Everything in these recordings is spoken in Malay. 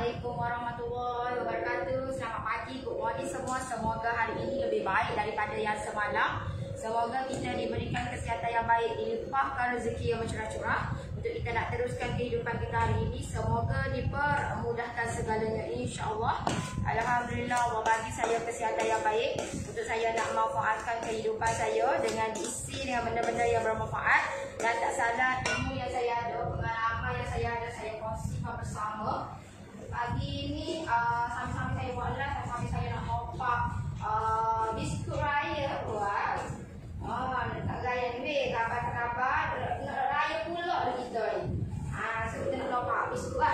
Assalamualaikum warahmatullahi wabarakatuh. Selamat pagi, good morning semua. Semoga hari ini lebih baik daripada yang semalam. Semoga kita diberikan kesihatan yang baik, dilimpahkan rezeki yang mencurah-curah untuk kita nak teruskan kehidupan kita hari ini. Semoga dipermudahkan segalanya, insya-Allah. Alhamdulillah, Allah bagi saya kesihatan yang baik untuk saya nak manfaatkan kehidupan saya dengan diisi dengan benda-benda yang bermanfaat. Dan tak salah ilmu yang saya ada, pengalaman yang saya ada, saya kongsikan bersama. Pagi ini sama-sama saya buat live, sama-sama saya nak mopak biskut raya. Wow. Tak raya ni, kabar-kabar nak raya pula lah kita ni. So kita nak mopak biskut lah.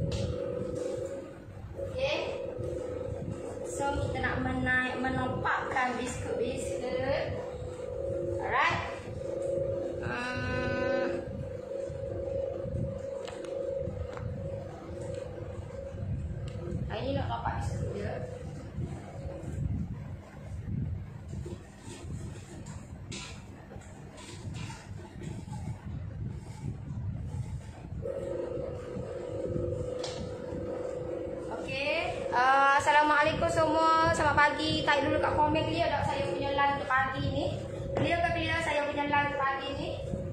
Okay. So kita nak menompakkan biskut-biskut. Alright. Hari ni nak nampak biskut dia. Okey. Assalamualaikum semua. Selamat pagi. Type dulu kat komen clear tak saya punya live untuk pagi ni. Clear ke clear saya punya live untuk pagi ni?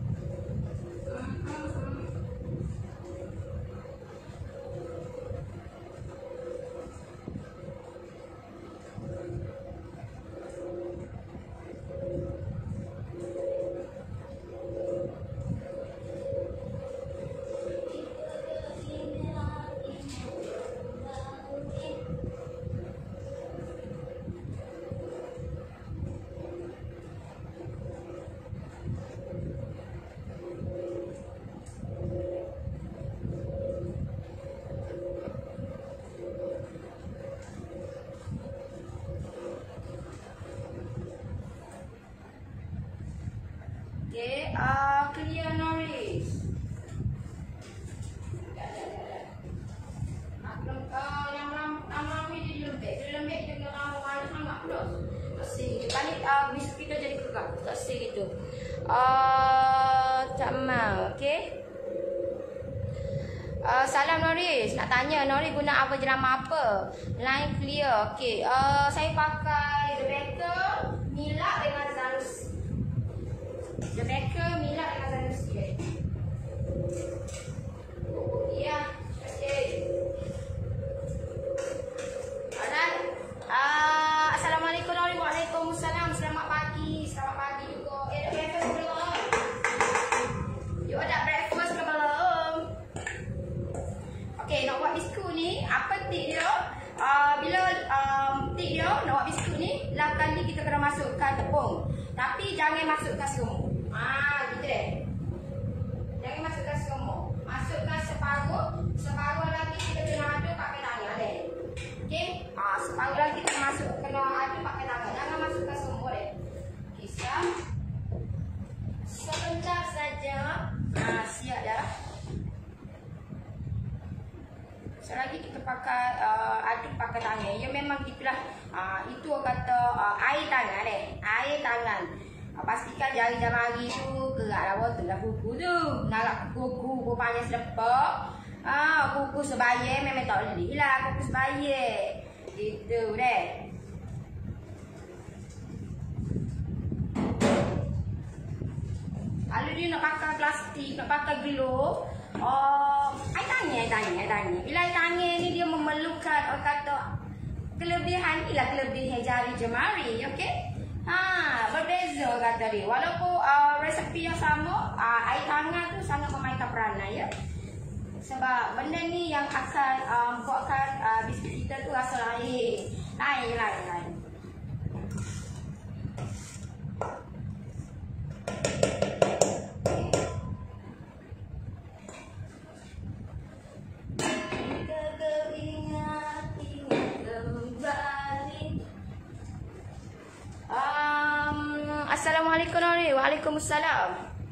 Okay, clear Norris. Yang lama ni dia lembek dia lama sangat pula. Asyik gitu. Balik biskut kita jadi kekal. Asyik gitu. Tak mau, okay. Salam Norris. Nak tanya Norris guna apa jenama apa? Line clear. Okay. Saya pakai The Baker Milak dengan Zanus. The Baker Milak dengan Zanus. Ya. Okay. Alright. Assalamualaikum Norris. Waalaikumsalam. Selamat pagi. Selamat pagi juga. Dah breakfast belum? You dah breakfast ke belum? Okay, nak buat biskut ni, apa tip dia? Bila tip dia nak buat biskut ni, lah kali kita kena masukkan tepung. Tapi jangan masukkan semua. Gitu deh. Jangan masukkan semua. Masukkan separuh. Separuh lagi kita kena aduk pakai tangan deh. Okay? Separuh lagi kita kena aduk pakai tangan. Jangan masukkan semua deh. Okay, siap. Sebentar saja. Siap dah. Selagi kita pakai aduk pakai tangan. Ya memang gitulah. Itu kata air tangan deh. Air tangan. Pastikan jari-jari tu geraklah betul lah kuku tu. Nak kuku rupanya selepak. Kuku sebaya memang tak boleh lah kuku sebaya. Gitu deh. Kalau dia nak pakai plastik, nak pakai glove, air tangan. Bila air tangan ni dia memerlukan kata kelebihan ni lah, kelebihan jari jemari, okey? Berbeza kata dia. Walaupun resepi yang sama, air tangan tu sangat memainkan peranan ya. Sebab benda ni yang akan buatkan biskut kita tu rasa lain. Lain. Assalamualaikum Nori. Waalaikumsalam.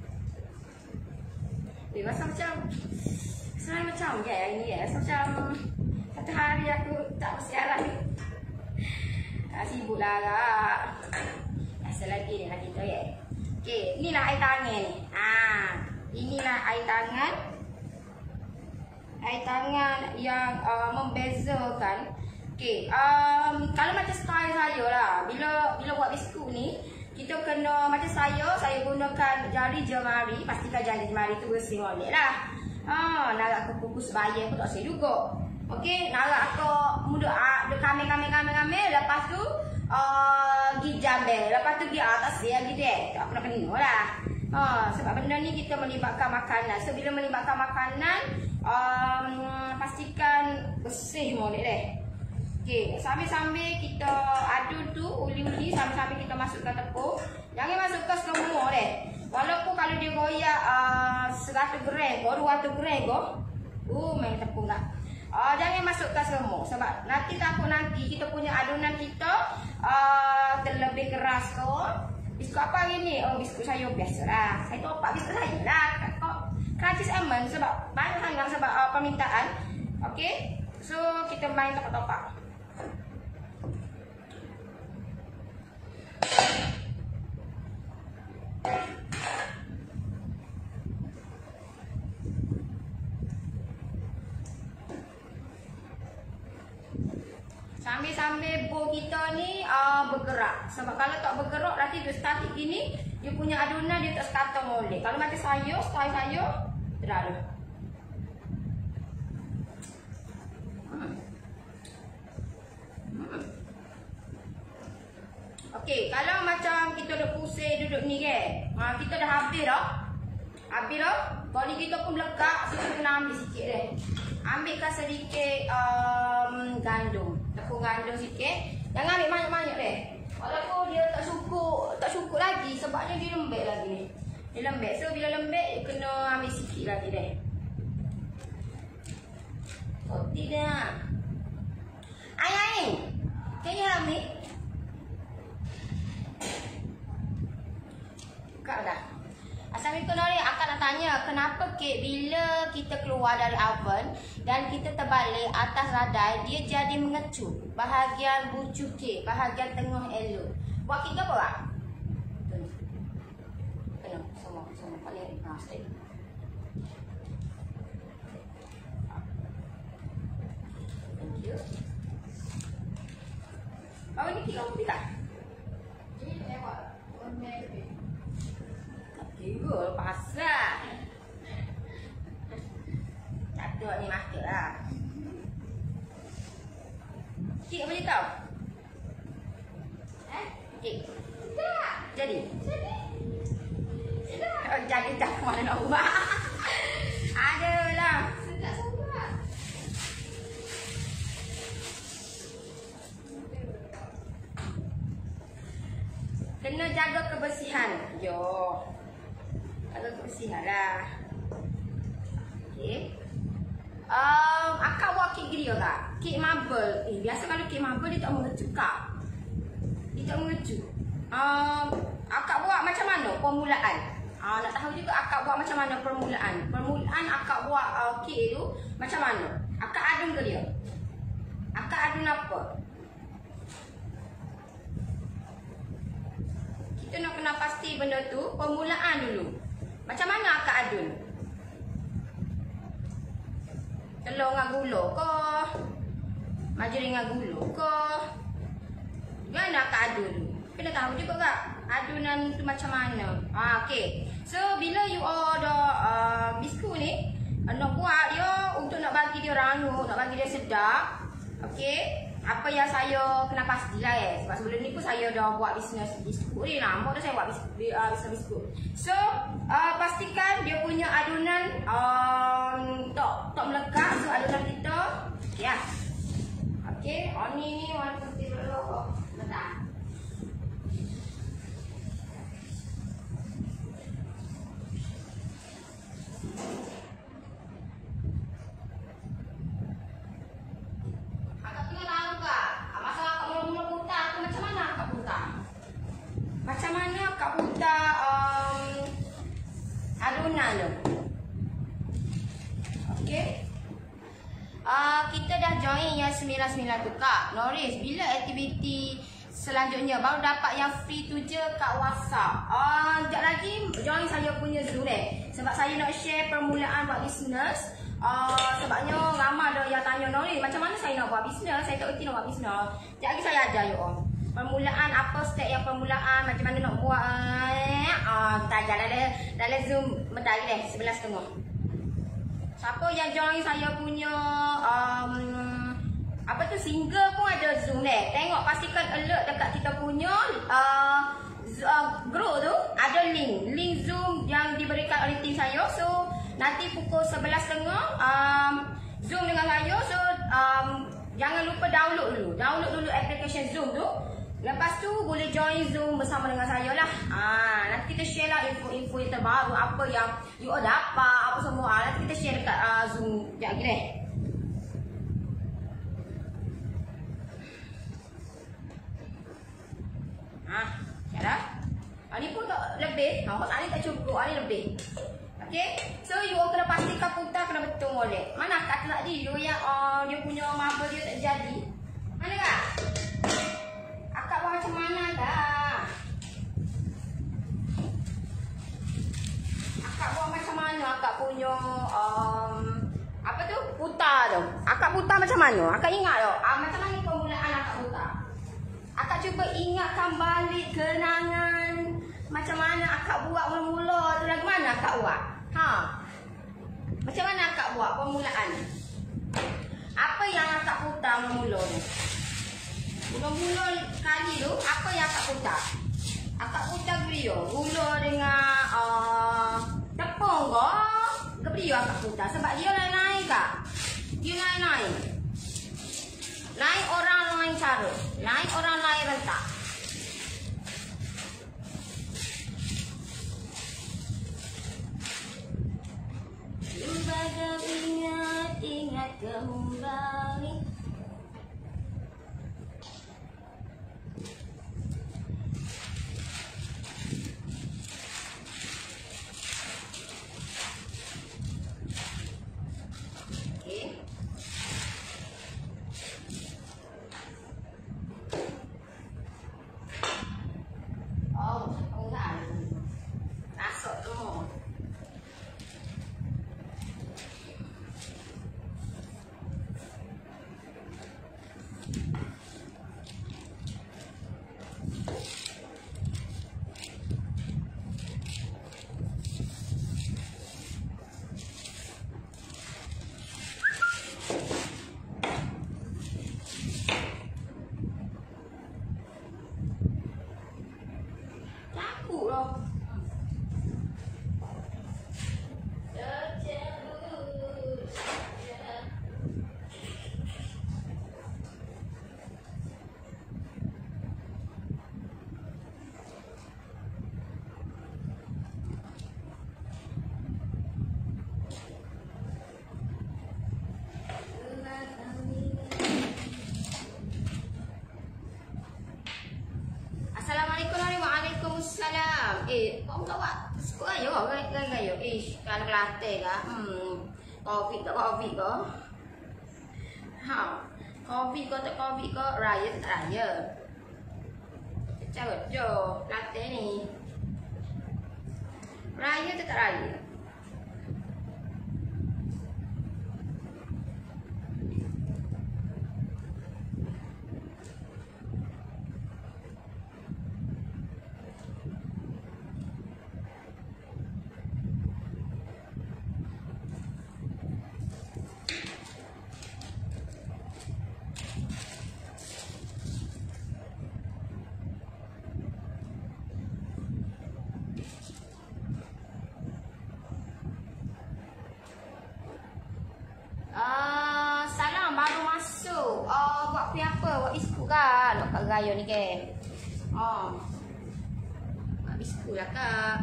Rasa macam ya ini ya. Macam satu hari aku tak bersiaran ni. Sibuk lah. Selagi ni lagi tu ya. Okey, inilah air tangan ni. Inilah air tangan. air tangan yang membezakan. Okey, kalau macam style saya lah, bila buat biskut ni, kita kena macam saya gunakan jari jemari, pastikan jari jemari tu bersih molek lah. Narak ke kukus bayar pun tak saya juga. Okey, narak ke muda de kame, lepas tu gi jambe, lepas tu gi atas dia gitu tak pernah kena lah. Sebab benda ni kita melibatkan makanan. So bila melibatkan makanan, pastikan bersih molek deh. Okey, sambil-sambil kita adun tu uli-uli, sambil-sambil kita masukkan tepung. Jangan masukkan semua deh. Walaupun kalau dia goyak 100 gram, 200 gram main tepung tak. Jangan masukkan semua sebab nanti takut nanti kita punya adunan kita terlebih keras tu. Biskut apa hari ni? Biskut saya biasa lah. Saya topak biskut saya lah. Crunchy Almond sebab banyak sangat sebab permintaan. Okey, so kita main topak-topak. Sambil-sambil bowl kita ni bergerak. Sebab kalau tak bergerak nanti dia statik gini, dia punya adunan dia tak sekata molek. Kalau macam saya, style saya terlalu. Okey, kalau macam kita dah pusing duduk ni ke, kita dah habis dah. Habis dah. Body kita pun melekat, so kita kena ambil sikit deh. Ambilkan sedikit gandum, tepung gandum sikit. Jangan ambil banyak-banyak deh. Walaupun dia tak cukup lagi sebabnya dia lembek lagi ni. Dia lembek. So bila lembek kena ambil sikit lagi deh. Seperti dah. Ai. Can you help me? Buka dah. Assalamualaikum Nori, akak nak tanya kenapa kek bila kita keluar dari oven dan kita terbalik atas radai dia jadi mengecut bahagian bucu kek, bahagian tengah elok. Buat kek apa tak? Kena semua paling straight. Thank you. Bawa ni kek kamu tak? Ini lewat. Juga pasal catur ni master lah. Cik boleh tahu? Cik tak jadi? Jadi tak mana nak buat. Adalah sedap sangat. Kena jaga kebersihan. Yo. Agak kebersihan lah. Okey. Akak buat kek gini tak? Kek marble. Biasa kalau kek marble dia tak mengecut kak. Dia tak mengecut. Akak buat macam mana permulaan? Nak tahu juga akak buat macam mana permulaan. Permulaan akak buat kek tu macam mana? Akak adun ke dia? Akak adun apa? Kita nak kena pasti benda tu permulaan dulu. Macam mana akak adun? Telur dengan gula ke? Margarin dengan gula ke? Mana akak adun? Kena tahu juga kak adunan tu macam mana. Okey. So bila you order biskut ni, nak buat dia untuk nak bagi dia rangup, nak bagi dia sedap. Okey. Apa yang saya kena pastilah sebab sebelum ni pun saya dah buat bisnes biskut ni, lama dah saya buat bisnes biskut. So pastikan dia punya adunan tak melekat. So adunan kita ya. Okey, ni warna putih dulu. Bentar. Macam mana Kak Buta adunan tu? Okey. Kita dah join yang 99 tu Kak. Noris, bila aktiviti selanjutnya baru dapat yang free tu je kat WhatsApp. Sekejap lagi join saya punya Zoom sebab saya nak share permulaan buat bisnes. Sebabnya ramai ada yang tanya ni macam mana saya nak buat bisnes, saya tak erti nak buat bisnes. Sekejap lagi saya ajar you all. Permulaan apa step yang permulaan, macam mana nak buat. Kita ajar dalam Zoom bentar lagi deh, 11.30. Siapa yang join saya punya apa tu single pun ada Zoom deh. Tengok pastikan alert dekat kita punya group tu ada link Zoom yang diberikan oleh tim saya. So nanti pukul 11.30 Zoom dengan saya. So jangan lupa download dulu application Zoom tu. Lepas tu boleh join Zoom bersama dengan saya lah. Nanti kita share lah info-info yang terbaru, apa yang you all dapat, apa semua. Nanti kita share dekat Zoom. Sekejap lagi deh. Sekejap dah. Ni pun tak lebih. Ni tak cukup, ni lebih. Okay, so you all kena pastikan putar kena betul boleh. Mana akak tadi you yang dia punya marble dia tak jadi. Mana kak? Akak buat macam mana kak? Akak buat macam mana akak punya apa tu? Putar tu. Akak putar macam mana? Akak ingat tak? Macam mana permulaan akak putar? Akak cuba ingatkan balik kenangan macam mana akak buat mula-mula tu, lagu mana akak buat? Macam mana akak buat permulaan? Apa yang akak putar mula-mula tu? Mula-mula kali tu, apa yang akak putar? Akak putar gula dengan tepung ke? Gebrio akak putar. Sebab dia lain-lain kak. Dia lain-lain. Lain orang lain cara. Lain orang lain rentak. Bagai ingat kembali. Kau tak buat suka ayo gaya. Kalau Kelantan ke? Covid tak Covid ke? Covid ke tak Covid ke? Raya tak raya. Cara je Kelantan ni. Raya tak raya. Salam baru masuk. Buat pi apa? Buat biskut kan? Nak kat raya ni ke? Buat biskut lah kak.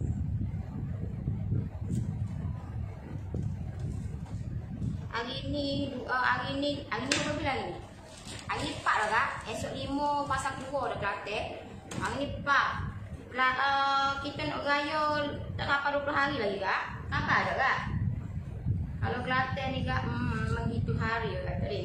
Hari ni berapa bulan hari ni? Hari ni 4 lah kak. Esok 5 pasal keluar dah Kelantan. Hari ni 4. Kita nak raya tak sampai 20 hari lagi kak. Kapan dah kak? Kalau Kelantan ni kak menghitung hari kak tadi.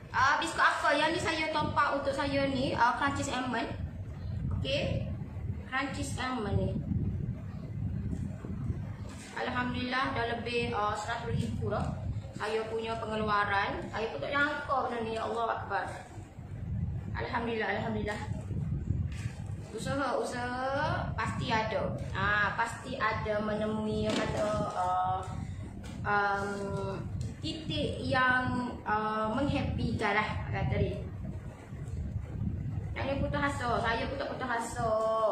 Biskut apa? Yang ni saya top up untuk saya ni Crunchies Almond. Okey. Crunchies Almond ni. Alhamdulillah dah lebih 100,000 dah. Saya punya pengeluaran. Saya pun tak jangka benda ni. Ya Allah Akbar. Alhamdulillah, alhamdulillah. Usaha pasti ada. Pasti ada menemui kata titik yang menghappykan lah kata dia. Saya putus asa, saya pun tak putus asa.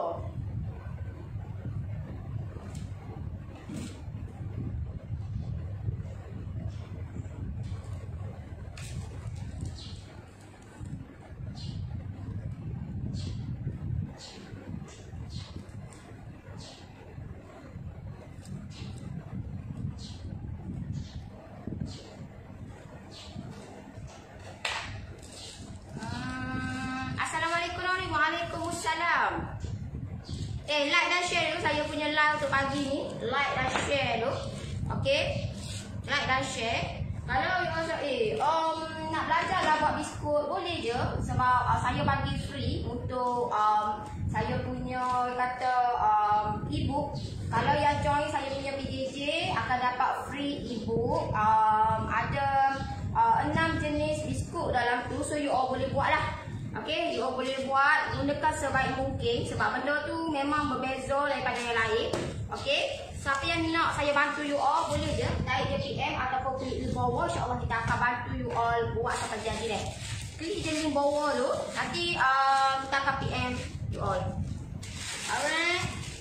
Waalaikumsalam. Like dan share dulu saya punya live untuk pagi ni. Like dan share dulu. Okey. Like dan share. Kalau you rasa nak belajar lah buat biskut, boleh je. Sebab saya bagi free untuk saya punya kata ebook. Kalau yang join saya punya PJJ akan dapat free ebook. Ada 6 jenis biskut dalam tu. So you all boleh buat lah. Okay, you all boleh buat, gunakan sebaik mungkin. Sebab benda tu memang berbeza daripada yang lain. Okay, siapa yang nak saya bantu you all, boleh je tarik je PM ataupun klik di bawah. InsyaAllah kita akan bantu you all buat sampai jadi deh. Klik je link bawah tu, nanti kita akan PM you all. Alright.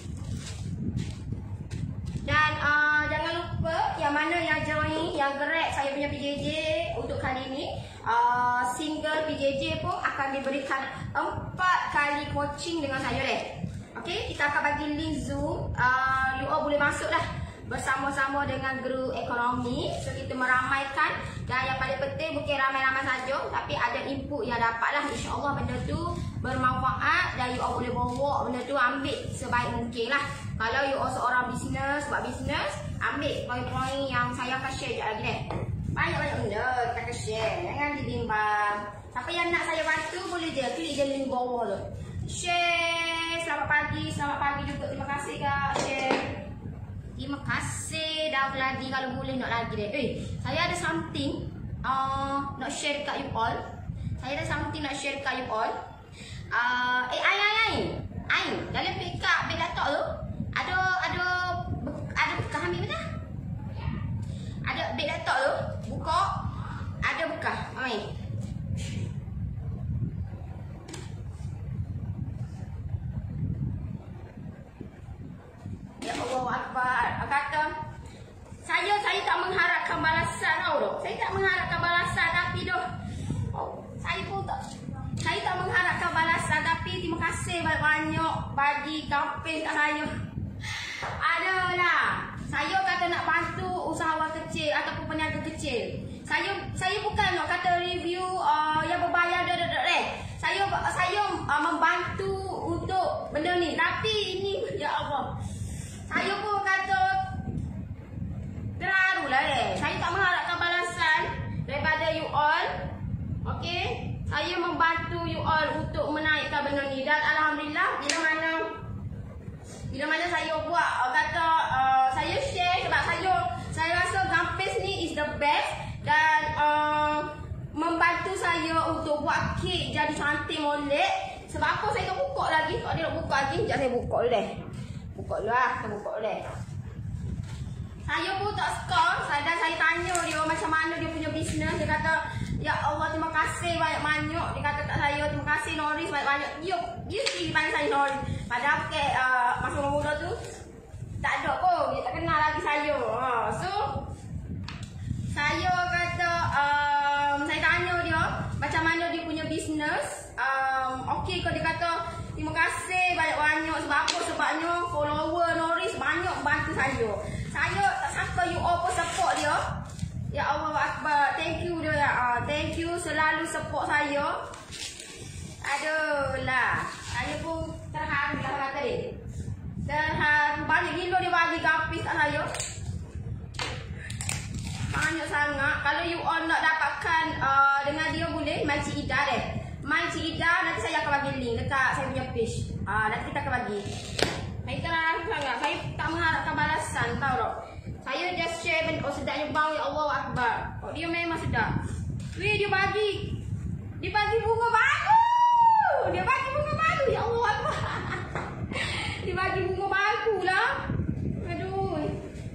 Dan jangan lupa yang mana yang join, yang grab saya punya PJJ untuk kali ni, single PJJ pun akan diberikan 4 kali coaching dengan saya deh. Okay, kita akan bagi link Zoom. You all boleh masuk dah bersama-sama dengan guru ekonomi. So kita meramaikan, dan yang paling penting bukan ramai-ramai saja, tapi ada input yang dapatlah. InsyaAllah benda tu bermanfaat dan you all boleh bawa benda tu, ambil sebaik mungkin lah. Kalau you all seorang bisnes, buat bisnes, ambil poin-poin yang saya akan share sekejap lagi deh. Banyak-banyak benda kita akan share, jangan dibimbang. Siapa yang nak saya bantu boleh je klik je link bawah tu. Share. Selamat pagi juga. Terima kasih kak share. Terima kasih dah lagi, kalau boleh nak lagi deh. Saya ada something nak share kat you all. Saya ada something nak share kat you all. Ain, dalam pick up beg laptop tu ada bekas, ambil mana? Ada beg laptop tu, buka, ada bekas. Ambil. Ya Allah Akbar. Kata saya tak mengharapkan balasan tau tu. Saya tak mengharapkan balasan, tapi saya tak mengharapkan balasan, tapi terima kasih banyak-banyak bagi kampung kat saya. Adalah saya kata nak bantu usahawan kecil ataupun peniaga kecil. Saya bukan nak kata review yang berbayar Saya membantu untuk benda ni. Tapi ini ya Allah, saya pun kata terharu lah Saya tak mengharapkan balasan daripada you all. Okay, saya membantu you all untuk menaikkan benda ni. Dan Alhamdulillah bila mana saya buat saya share, sebab saya rasa Gampes ni is the best. Dan membantu saya untuk buat kek jadi cantik molek. Sebab apa saya tak buka lagi. Kalau dia nak buka lagi, sekejap saya buka dulu deh. Buka dulu lah, saya buka dulu deh. Saya pun tak suka. Dan saya tanya dia macam mana dia punya bisnes. Dia kata, ya Allah terima kasih banyak-banyak. Dia kata kat saya, terima kasih Noris banyak-banyak. Dia sendiri panggil saya Noris. Padahal masa mula tu tak ada pun, dia tak kenal lagi saya. So saya kata saya tanya dia macam mana dia punya bisnes. Okey ke, dia kata terima kasih banyak-banyak. Sebab apa? Sebabnya follower Noris banyak bantu saya. Saya tak sangka you all pun support dia. Ya Allah Akbar. Thank you dia ya. Thank you selalu support saya. Aduhlah, saya pun terharu lah kata dia. Terharu banyak gila dia bagi Gampes kat saya. Banyak sangat. Kalau you all nak dapatkan dengan dia boleh main Cik Ida deh. Main Cik Ida, nanti saya akan bagi link dekat saya punya page. Nanti kita akan bagi. Saya terang sangat. Saya tak mengharapkan balasan, tahu tak? Saya just share benda. Oh sedapnya bang, ya Allah Akbar. Oh dia memang sedap. Weh dia bagi. Dia bagi bunga baru. Dia bagi bunga baru, ya Allah Akbar. Dia bagi bunga baru lah. Aduh.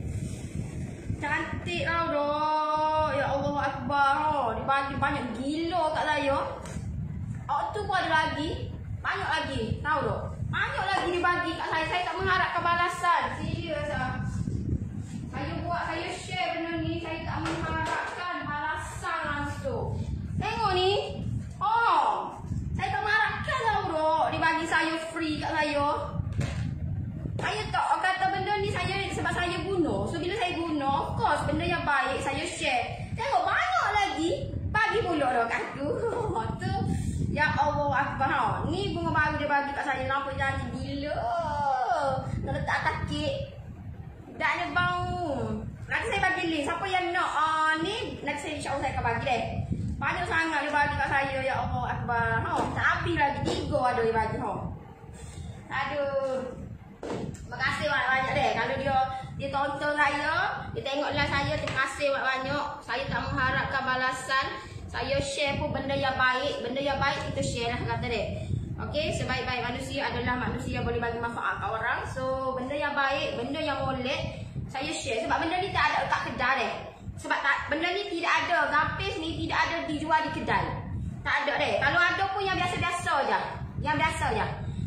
Cantik tau dok. Ya Allah Akbar. Dia bagi banyak gila kat saya. Tu pun ada lagi. Banyak lagi. Tahu dok. Banyak lagi dia bagi kat saya. Saya tak mengharapkan balasan. Serius lah. Saya share benda ni. Saya tak mengharapkan balasan langsung. Tengok ni. Oh. Saya tak mengharapkan tau dok. Dia bagi saya free kat saya. Saya tak kata benda ni saya sebab saya guna. So bila saya guna, of course benda yang baik saya share. Tengok banyak lagi. Bagi pula dah kat aku. Tu. Ya Allah Akbar. Ni bunga baru dia bagi kat saya. Nampak janji gila. Nak letak atas kek. Tak ada bau. Nanti saya bagi link. Siapa yang nak ni, nanti saya insya Allah saya akan bagi deh. Banyak sangat dia bagi kat saya. Ya Allah Akbar. Tak habis lagi. 3 ada dia bagi. Aduh. Terima kasih banyak-banyak deh. Kalau dia tonton saya, dia tengok live saya, terima kasih banyak-banyak. Saya tak mengharapkan balasan. Saya share pun benda yang baik. Benda yang baik kita share lah kata deh. Okey, sebaik-baik manusia adalah manusia yang boleh bagi manfaat kat orang. So, benda yang baik, benda yang molek, saya share. Sebab benda ni tak ada kat kedai deh. Sebab benda ni tidak ada. Gapis ni tidak ada dijual di kedai. Tak ada deh. Kalau ada pun yang biasa-biasa je. Yang biasa je.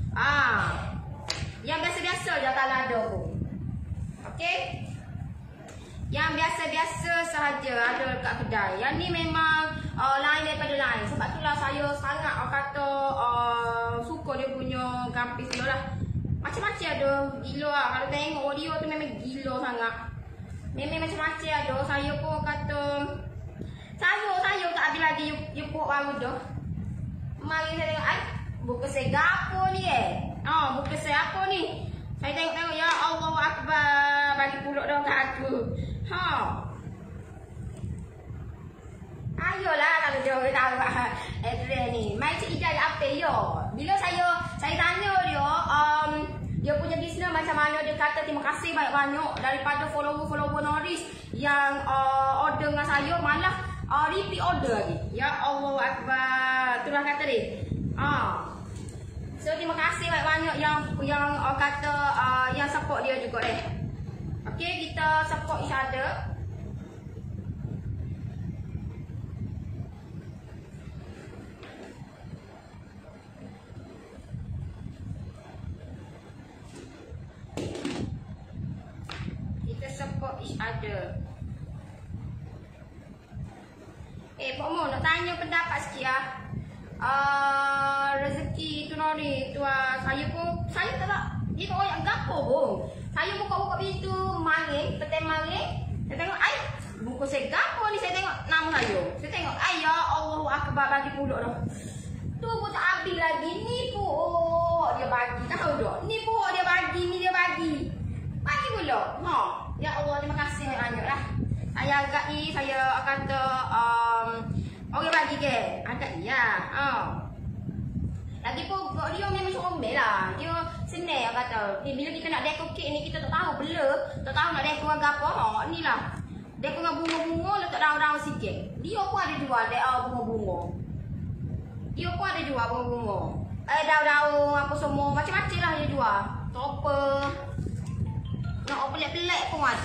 Yang biasa-biasa je kalau ada pun. Okey. Yang biasa-biasa sahaja ada dekat kedai. Yang ni memang lain daripada lain. Sebab itulah saya sangat kata suka dia punya gampis dia lah. Macam-macam ada. Gila lah. Kalau tengok audio tu memang gila sangat. Memang macam-macam ada. Saya pun kata saya tak habis lagi you pok baru dah. Mari saya tengok. Buka segapo ni buka siapa ni? Saya tengok-tengok. Ya Allah Akbar. Bagi pulak dah kat aku. Ayolah kalau dia tahu address ni. Mai Cik Ida apa yo? Bila saya tanya dia punya bisnes macam mana, dia kata terima kasih banyak-banyak daripada follower Noris yang order dengan saya, malah repeat order lagi. Ya Allah Akbar. Itulah kata dia. So terima kasih banyak-banyak yang kata yang support dia juga deh. Okey, kita support each other. Kita support each other. Pak Mo nak tanya pendapat sikit lah. Rezeki tu Nori tu saya tak dia tak royak gapo pun. Saya buka pintu maling, petai maling. Saya tengok buku saya gapo ni, saya tengok nama saya. Saya tengok ya Allahu Akbar, bagi pulak dah. Tu pun tak habis lagi. Ni pun dia bagi, tahu tak? Ni pun dia bagi, ni dia bagi. Bagi pulak. Ya Allah, terima kasih banyak lah. Saya agak saya kata orang bagi ke? Agak ya. Lagi pun dia memang comel lah. Dia senang kata. Bila kita nak dekor kek ni kita tak tahu bela, tak tahu nak dekor apa. Ni lah. Dekor dengan bunga-bunga letak daun-daun sikit. Dia pun ada jual bunga-bunga. Dia pun ada jual bunga-bunga. Daun-daun apa semua macam-macam lah dia jual. Topper. Nak pelik-pelik pun ada.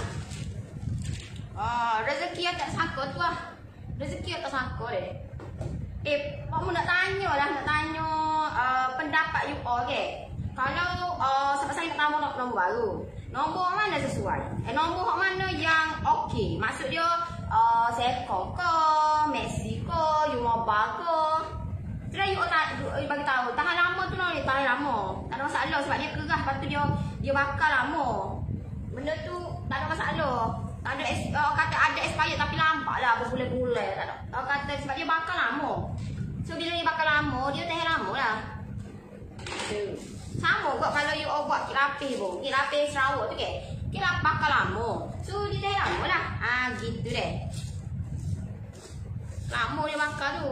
Rezeki yang tak sangka tu lah. Rezeki yang tak sangka deh. Pak Mu nak tanya pendapat you all ke? Kalau sebab saya nak tambah nombor baru. Nombor mana sesuai? Nombor mana yang okey? Maksud dia Selcom ke, Messi ke, U-Mobile ke? Terus you all bagi tahu. Tahan lama tu nak tahan lama. Tak ada masalah sebab dia kerah, lepas tu dia bakal lama. Benda tu tak ada masalah. Tak ada kata ada expired tapi lambat lah berbulan-bulan. Tak ada. Kata sebab dia bakal lama. So bila dia bakal lama, dia tahan lama lah. Sama kot kalau you all buat kit rapih pun. Kit rapih Sarawak tu ke. Kira bakal lama. So dia dah lama lah. Gitu deh. Lama dia bakal tu.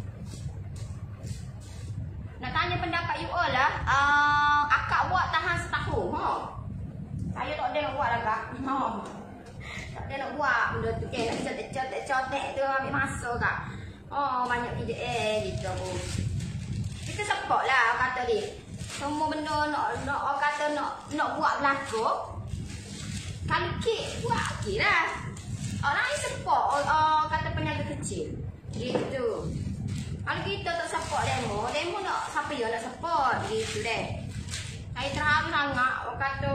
Nak tanya pendapat you all lah. Akak buat tahan setahun. Saya tak ada nak buat lah kak. Tak ada nak buat benda tu. Nak cotek-cotek tu ambil masa kak. Banyak video gitu. Kita support lah kata dia. Semua benda nak kata nak buat berlaku. Kalau kek buat okey lah. Orang lain support kata peniaga kecil. Gitu. Kalau kita tak support demo nak siapa yang nak support gitu deh. Saya terharu sangat orang kata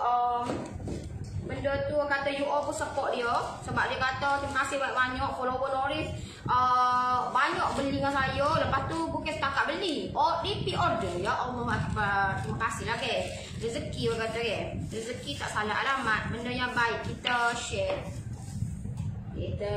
benda tu kata you all pun support dia sebab dia kata terima kasih banyak-banyak follower Noris banyak beli dengan saya, lepas tu bukan setakat beli repeat order. Ya Allah Akbar, terima kasih lah ke. Rezeki orang kata ke, rezeki tak salah alamat. Benda yang baik kita share gitu.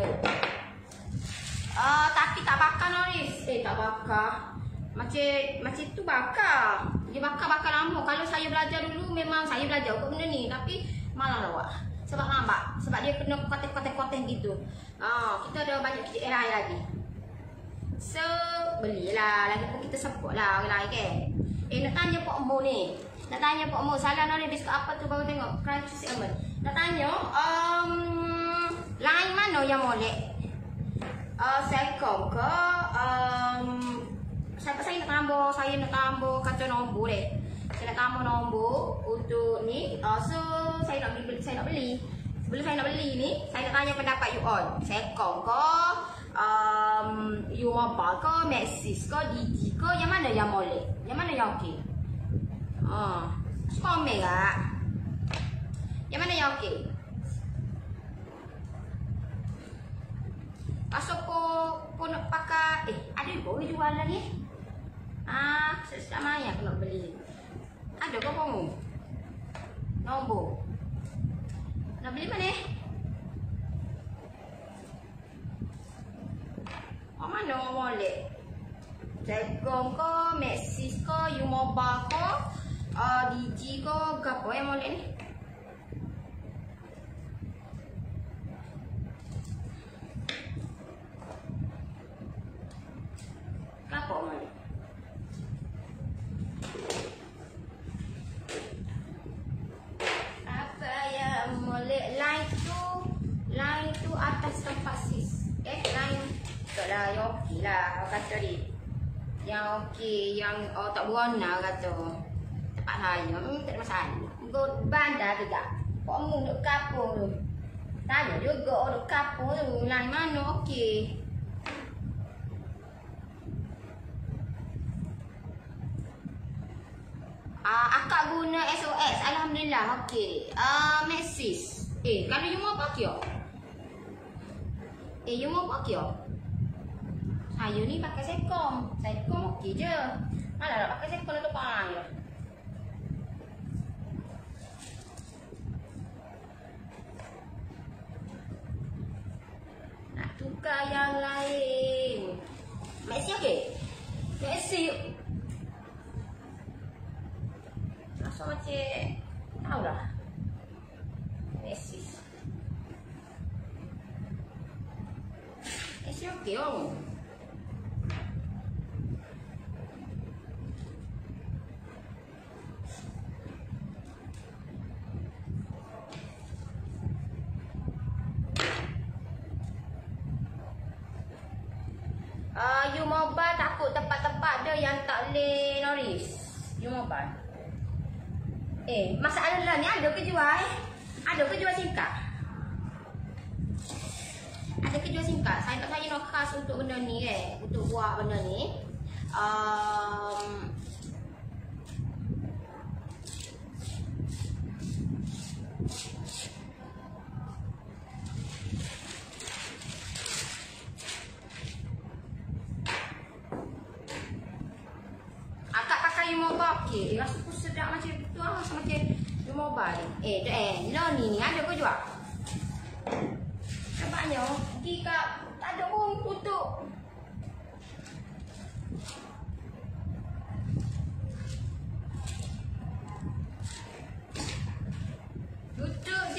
Tapi tak bakar Noris. Tak bakar. Macam tu bakar. Dia bakar lama. Kalau saya belajar dulu memang saya belajar kot benda ni, tapi malah lawak. Sebab lambat. Sebab dia kena konten gitu. Kita ada banyak kerja lain lagi. So, belilah. Lagi pun kita support lah orang lain kan. Nak tanya Pak Mo ni. Nak tanya Pak Mo. Salah Noris biskut apa tu baru tengok. Crunchy salmon. Nak tanya. Lain mana yang molek? Selcom ke saya nak tambah kata nombor deh. Saya nak tambah nombor untuk ni. So saya nak beli. Sebelum saya nak beli ni, saya nak tanya pendapat you all. Selcom ke U-Mobile ke Maxis ke Digi ke, yang mana yang molek? Yang mana yang okey? Komen tak? Yang mana yang okey? Pasal pun nak pakai ada pun jualan ni. Sedap maya aku nak beli. Ada ke kamu? Nombor. Nak beli mana? Mana molek? Telkom ke, Maxis ke, U-Mobile ke, Digi ke, apa yang molek ni? Apa molek? Apa yang molek? Line tu atas tempat sis. Line tak lah, yang okey lah kata dia. Yang okey, yang tak berwarna kata. Tempat saya, tak ada masalah. Bandar juga. Kok mu duk kapur tu? Tanya juga duk kapur tu. Line mana okey? Akak guna SOS. Alhamdulillah okey. Maxis. Kalau you mau pakai you mau pakai saya ni pakai Selcom. Selcom okey je. Malah nak pakai Selcom tu pang je. Nak tukar yang lain. Maxis okey? Maxis. Rasa macam tahu lah. Maxis. Maxis okey oh. U-Mobile takut tempat-tempat ada yang tak boleh Noris. U-Mobile. Masalah lah ni ada ke jual? Ada ke jual singkat? Ada ke jual singkat? Saya nak khas untuk benda ni untuk buat benda ni. U-Mobile okey. Rasa pun sedap macam tu lah. Rasa macam U-Mobile. Ni ada ke jual? Nampaknya pergi kat tak ada pun tutup. Tutup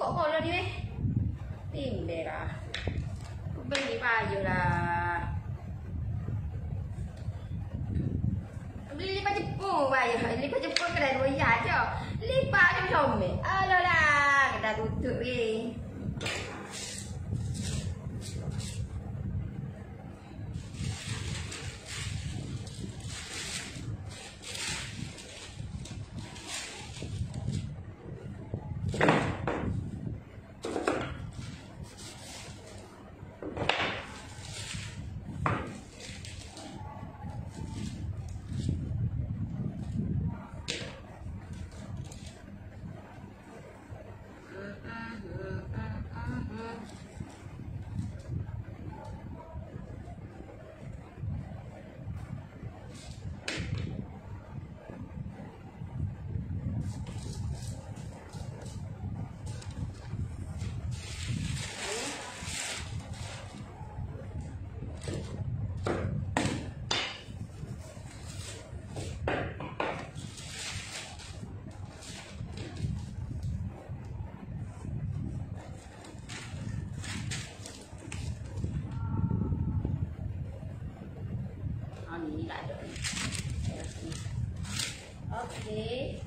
Kok kalau ni weh? Timbe lah. Beli baju lah. Beli lipat Jepun baju. Lipat Jepun kedai roya je. Lipat je comel. Alah lah, kita tutup ni. Ni tak ada. Okey.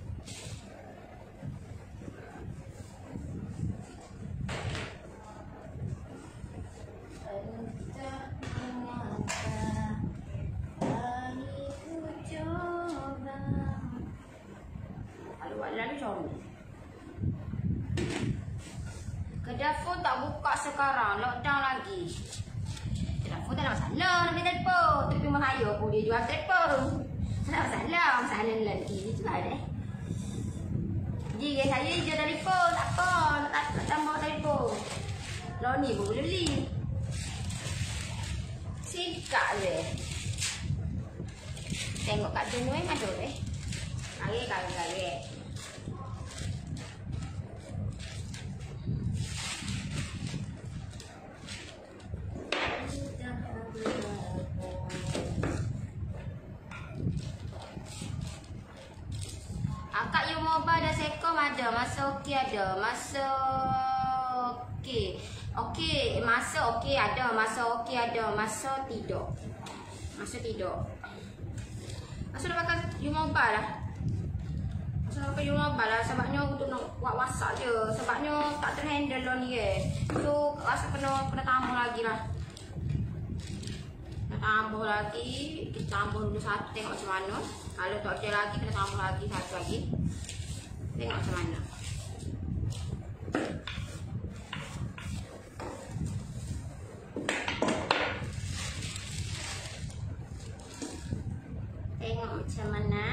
Kedai phone tak buka sekarang, lockdown lagi. Kedai phone tak ada masalah nak beli telefon. Tapi mahaya pun dia jual telefon. Tak ada masalah, masalah lagi. Dia jual deh. Jadi saya jual telefon, tak apa. Nak tambah telefon. Lo ni pun boleh beli. Sikap je. Tengok kat tu ni ada deh. Kari. Akak you mobile dah Sekom ada. Masa okey ada. Masa okey. Okey, masa okey ada. Masa okey ada. Masa tidak. Masa tidak. Masa dah pakai you mobile lah. Masa dah pakai you mobile lah. Sebabnya untuk nak buat WhatsApp je. Sebabnya tak terhandle lah ni So rasa kena tambah lagi lah. Tambah lagi, kita tambah dulu satu, tengok macam mana. Kalau tak ada lagi, kita tambah lagi satu lagi. Tengok macam mana. Tengok macam mana.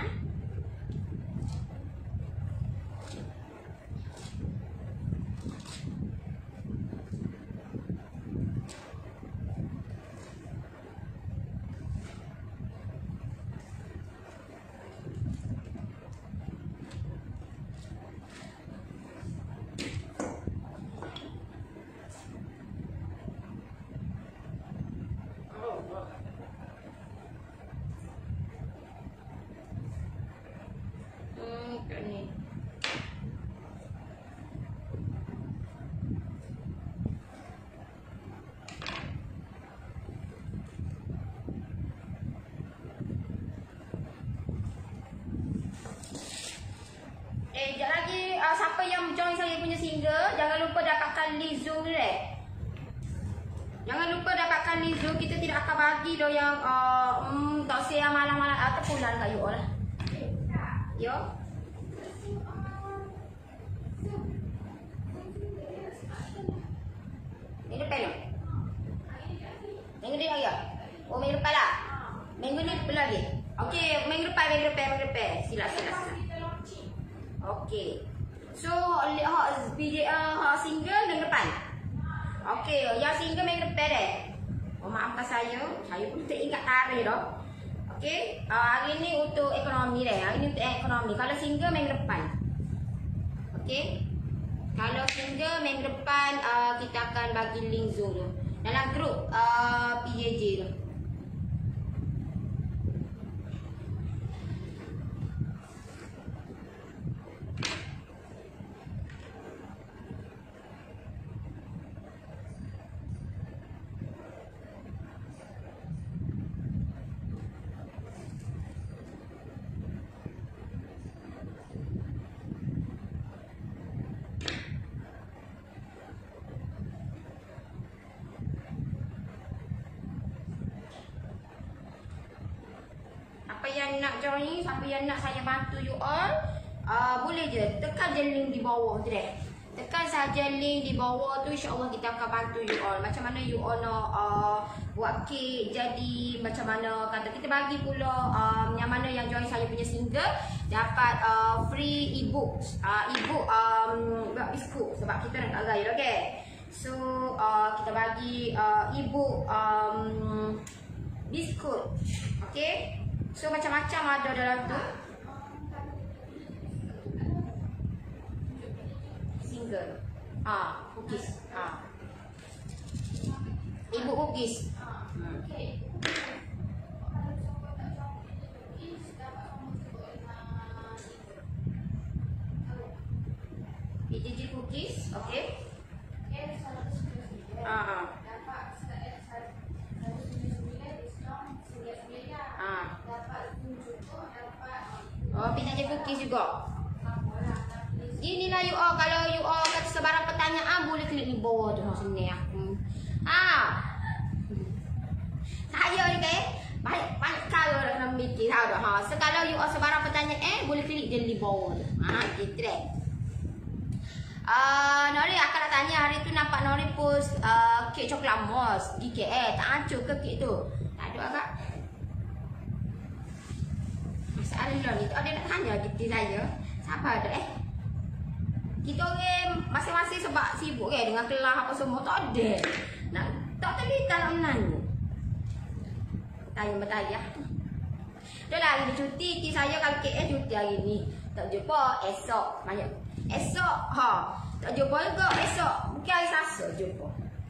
Sekejap lagi siapa yang join saya punya single, jangan lupa dapatkan link Zoom ni. Jangan lupa dapatkan link Zoom. Kita tidak akan bagi do yang tak share malam-malam atau pulang kat you all lah. Yo. Minggu depan ni? Minggu ni lagi? Oh, minggu depan lah? Minggu ni lagi? Okey, minggu depan. Sila. Okey. So, single minggu depan? Okey, yang single minggu depan deh. Oh, maafkan saya pun tak ingat tarikh dah. Okey, hari ni untuk ekonomi deh. Kalau single minggu depan. Okey. Kalau single minggu depan kita akan bagi link Zoom tu dalam grup PJJ tu. join, siapa yang nak saya bantu you all, boleh je tekan je link di bawah tu deh. Tekan saja link di bawah tu, insya-Allah kita akan bantu you all. Macam mana you all nak buat kek jadi macam mana, kata kita bagi pula yang mana yang join saya punya single dapat free ebook buat biskut sebab kita nak gaya, okey. So kita bagi ebook biskut, okey. So macam-macam ada dalam tu. Cookies. Ibu cookies. PJJ cookies, okey. PJJ cookies juga. Inilah you all, kalau you all kata sebarang pertanyaan boleh klik di bawah tu sini aku. Saya ni banyak kali nak mikir tahu dah. So kalau you all sebarang pertanyaan boleh klik je di bawah tu. Gitu deh. Nori akan nak tanya hari tu nampak Nori post kek coklat mos di KL. Tak hancur ke kek tu? Tak ada agak. Masalah ni tu ada nak tanya gitu saya. Siapa ada kita orang masing-masing sebab sibuk dengan kelas apa semua, tak ada. Tak tadi tak nak menanya. Tanya bertanya. Dah lah hari ni cuti, saya kalau KL cuti hari ni. Tak jumpa esok banyak. Esok tak jumpa juga esok. Mungkin hari Selasa jumpa.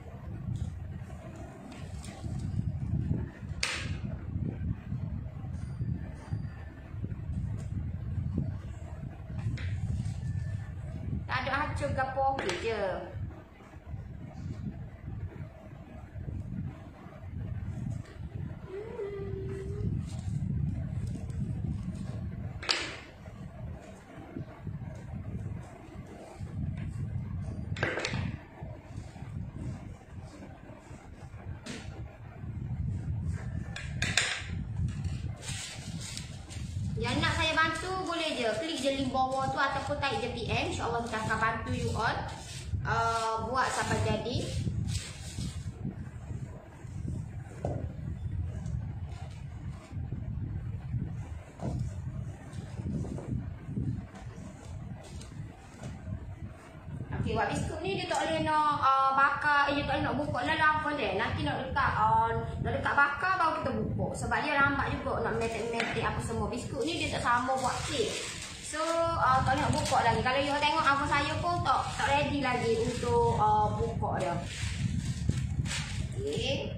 Tak ada hancur gapo okey je. Yang nak saya bantu boleh je klik je link bawah tu ataupun type je PM, insya-Allah kita akan bantu you all buat sampai jadi. Okey, buat biskut ni dia tak boleh nak bakar, dia tak boleh nak buka dalam pun dia. Nanti nak dekat bakar baru kita buka. Sebab dia lambat juga nak metek-metek apa semua. Biskut ni dia tak sama buat kek. So tak boleh nak buka lagi. Kalau you tengok apa saya pun tak ready lagi untuk buka dia. Okey.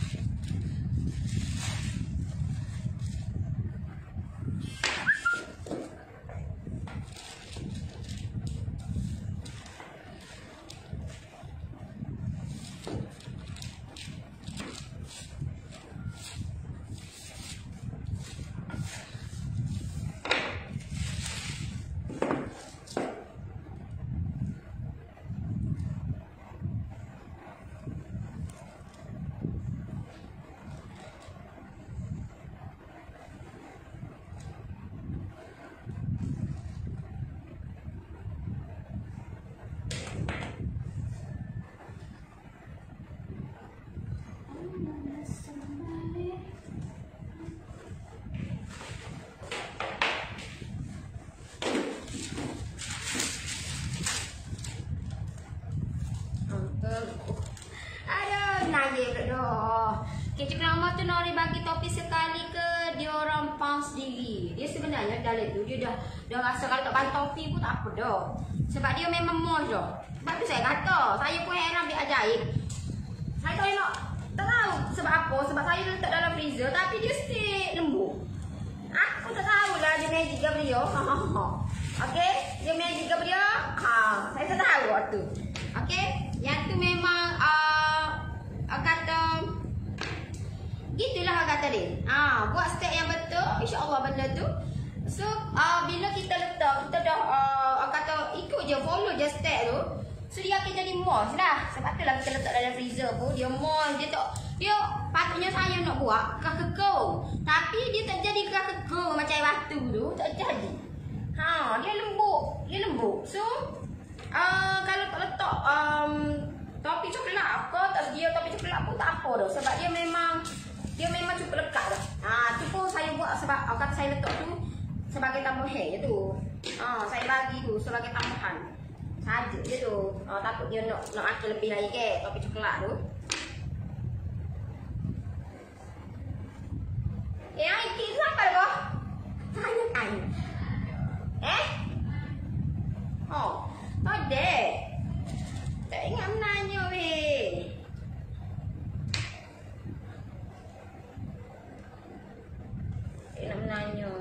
Kecik lama tu Nori bagi topi sekali ke dia orang pound sendiri. Dia sebenarnya dalam tu dia dah rasa kalau tak bagi topi pun tak apa dah. Sebab dia memang mos dah. Sebab tu saya kata, saya pun heran dia ajaib. Saya tak tahu sebab apa. Sebab saya letak dalam freezer tapi dia stick lembut. Aku tak tahulah dia magic ke beliau. Okey, dia magic ke beliau. Saya tak tahu waktu. Okey, yang tu memang kata gitulah kata dia. Buat step yang betul, insya-Allah benda tu. So bila kita letak, kita dah kata ikut je, follow je step tu. So dia akan jadi moist dah. Sebab tu lah kita letak dalam freezer pun dia moist, dia tak Dia patutnya saya nak buat kekau. Tapi dia tak jadi kekau macam air batu tu, tak jadi. Dia lembut. Dia lembut. So, kalau tak letak topi coklat apa, tak sedia topi coklat pun tak apa dah. Sebab dia memang cukup lekat dah. Tu pun saya buat sebab kata saya letak tu sebagai tambahan je tu. Saya bagi tu sebagai tambahan. Saja je tu. Takut dia nak akan lebih lagi ke topi coklat tu. Yang ini siapa kau? Tanya tanya. Tak dek. Tak ingat menanya weh. Tak nak menanya.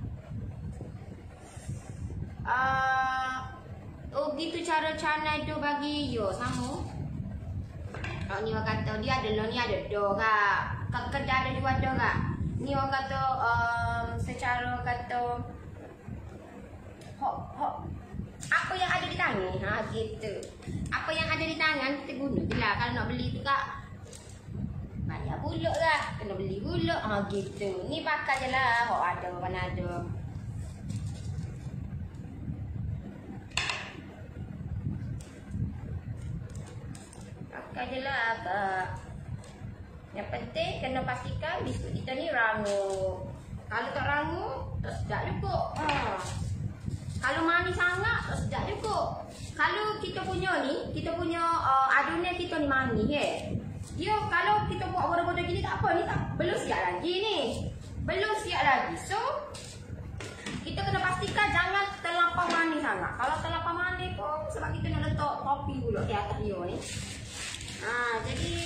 Gitu cara tu bagi yo sama. Ni orang kata dia ada lo ni ada do kak. Kedai ada dua do kak. Ni orang kata secara kata apa yang ada di tangan gitu. Apa yang ada di tangan kita guna je lah. Kalau nak beli tu kak bayar pula kak. Kena beli pula gitu. Ni pakai je lah. Ada mana ada. Pakai je lah kak. Yang penting kena pastikan biskut kita ni rangup. Kalau tak rangup, tak sedap juga. Kalau manis sangat, tak sedap juga. Kalau kita punya ni, adunan kita ni manis dia kalau kita buat bodoh-bodoh gini tak apa, ni tak belum siap lagi ni. Belum siap lagi. So, kita kena pastikan jangan terlampau manis sangat. Kalau terlampau manis pun sebab kita nak letak topi pula di atas dia ni. Jadi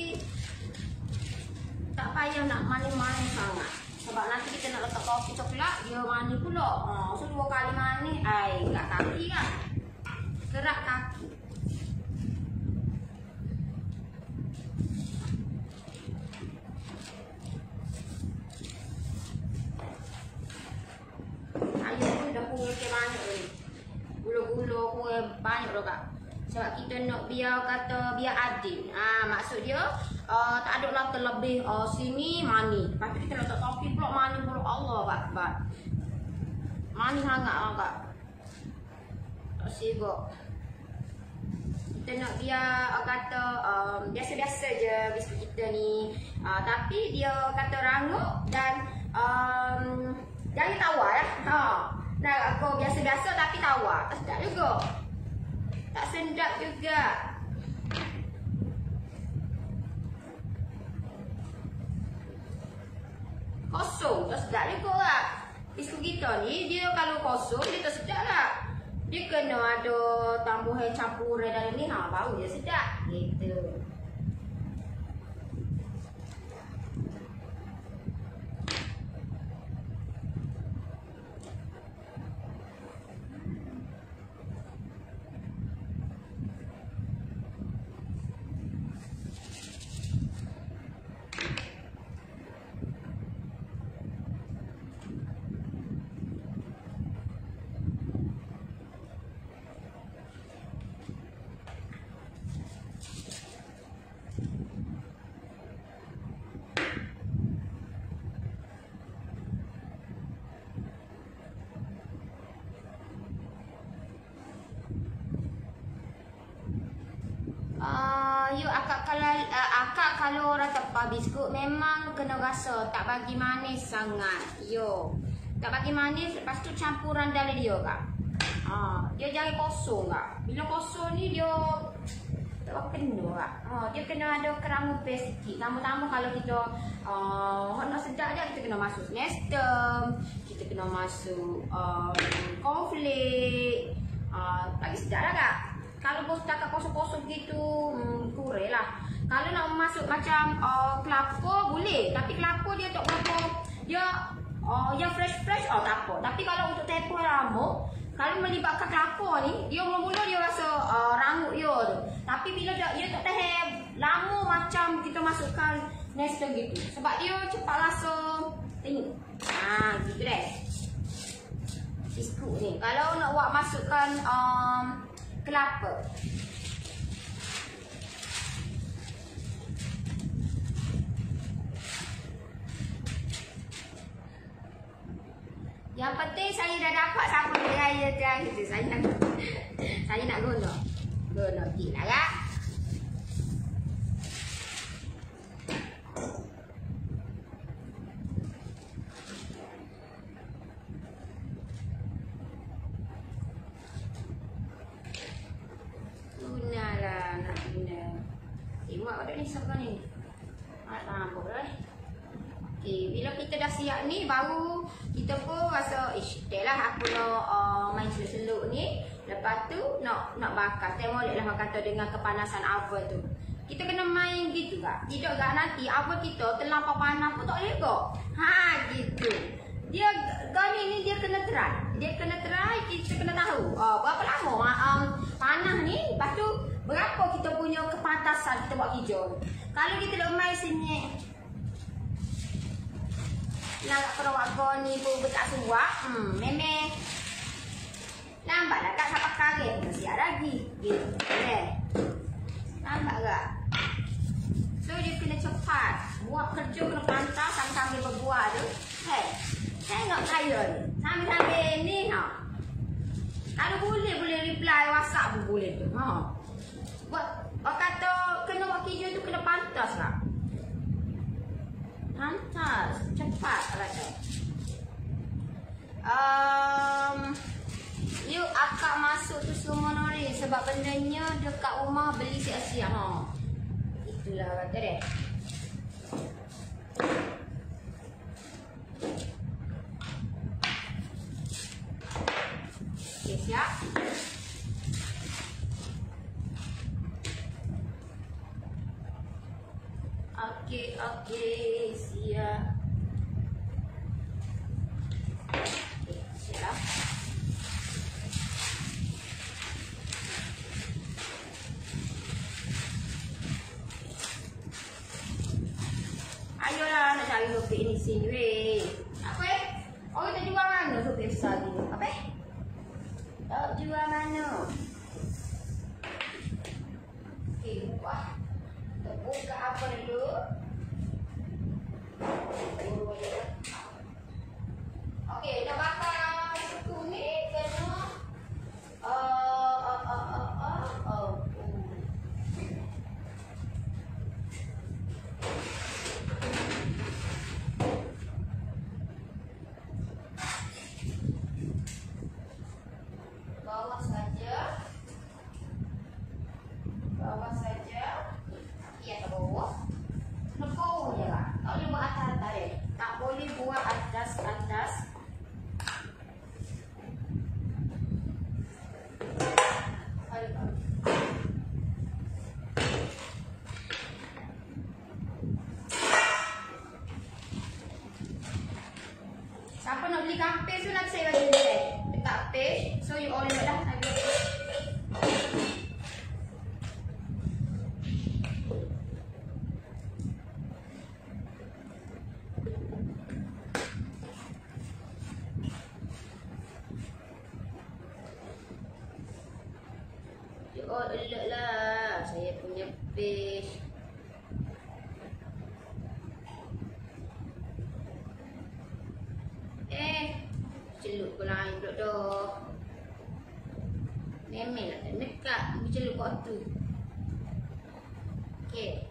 tak payah nak manis-manis sangat. Sebab nanti kita nak letak topi coklat, dia manis pula. So 2 kali manis, gerak kaki kan. Gerak kaki. Ayo pun dah kuih ke banyak ni. Gula-gula kuih banyak dah kak. Sebab kita nak biar adil. Maksud dia tak ada lah terlebih sini manis. Lepas tu kita letak topi pula manis pula. Allah Akbar. Manis sangat kak. Tak sibuk. Kita nak biar kata biasa-biasa je biskut kita ni. Tapi dia kata rangup dan jangan tawar lah. Nah, aku biasa-biasa tapi tawar. Tak sedap juga. Tak sedap juga. Kosong, tak sedap juga lah. Biskut kita ni, dia kalau kosong, dia tak sedap lah. Dia kena ada tambahan campuran dalam ni, baru dia sedap. Gitu. Akak kalau orang tepa biskut memang kena rasa tak bagi manis sangat. Tak bagi manis, lepas tu campuran dalam dia kak. Dia jangan kosong kak. Bila kosong ni dia tak apa kena kak. Dia kena ada kerangupan sikit. Lama-lama kalau kita nak sedap je, kita kena masuk nestem, kita kena masuk cornflake. Lagi sedap lah kak. Kalau bos cakap kosong-kosong gitu, kurang lah. Kalau nak masuk macam kelapa boleh, tapi kelapa dia tak berapa, dia yang fresh tak apa. Tapi kalau untuk tempoh lama, kalau melibatkan kelapa ni, dia mula-mula dia rasa rangup dia tu. Tapi bila dia tak tahan lama macam kita masukkan nestem gitu. Sebab dia cepat rasa tengok. Gitu deh. Biskut ni. Kalau nak buat masukkan kelapa. Yang penting saya dah dapat sabun raya tu. Saya nak guna. Guna gila ya. Gunalah nak guna. Tengok ada ni siapa ni. Nampak dah. Okay, bila kita dah siap ni baru kita pun rasa dah lah aku nak main seluk-seluk ni. Lepas tu nak bakar. Tengok lah orang kata dengan kepanasan oven tu. Kita kena main gitu tak? Tidak tak nanti oven kita terlampau panas pun tak boleh kok. Ha gitu. Dia gani ni dia kena try. Kita kena tahu. Berapa lama panas ni. Lepas tu berapa kita punya kepantasan kita buat hijau. Kalau kita nak main sini nak kerawak ni pun betak suak. Memang nampaklah kat siapa karet siap lagi. Gitu. Nampak tak? So dia kena cepat. Buat kerja kena pantas sambil berbuat tu. Tengok saya ni. Sambil ni kalau boleh reply WhatsApp pun boleh tu. Buat kata kena buat kerja tu kena pantas lah. Pantas, cepat rasa. You akak masuk tu semua nori sebab bendanya dekat rumah beli siap-siap. Itulah kata dia. Okay, siap. Okey, siap. Okay, siap. Ayolah nak cari topik ni sini weh. Apa orang tak jual mana topik besar gini? Apa tak jual mana? Okey, buka. Buka apa dulu? Okey, dah bakar suku ni kena bawah saja. Ya, ke bawah. Ke bawah je lah. Tak boleh buat atas-atas dia. Tak boleh buat atas-atas. Siapa nak beli kampis tu nanti saya bagi dia. Dekat page. So you all know dah. Oh, elok lah saya punya page. Celup pula lain duduk tu. Memel lah tak dekat. Celup kat tu. Okay.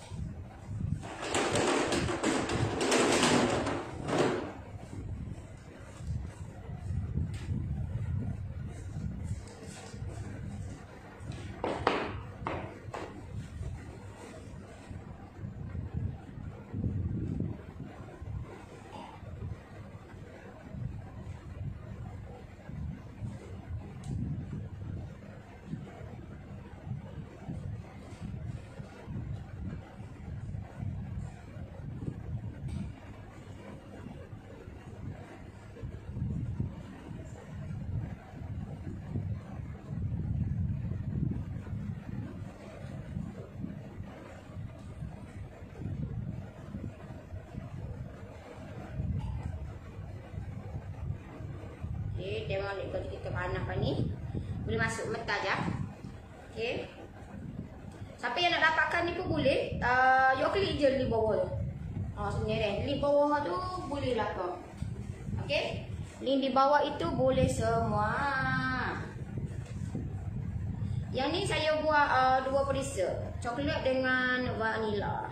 Okay, tengok ni kalau kita panas apa ni. Boleh masuk mentah je. Okay. Siapa yang nak dapatkan ni pun boleh. You klik je link bawah tu. Sebenarnya link bawah tu boleh lah kau. Okay. Link di bawah itu boleh semua. Yang ni saya buat 2 perisa, coklat dengan vanila.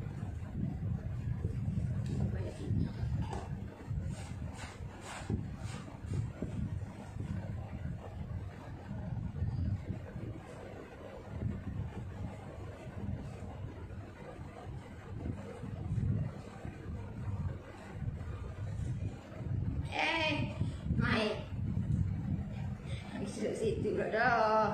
Mai. Habis situ pula dah.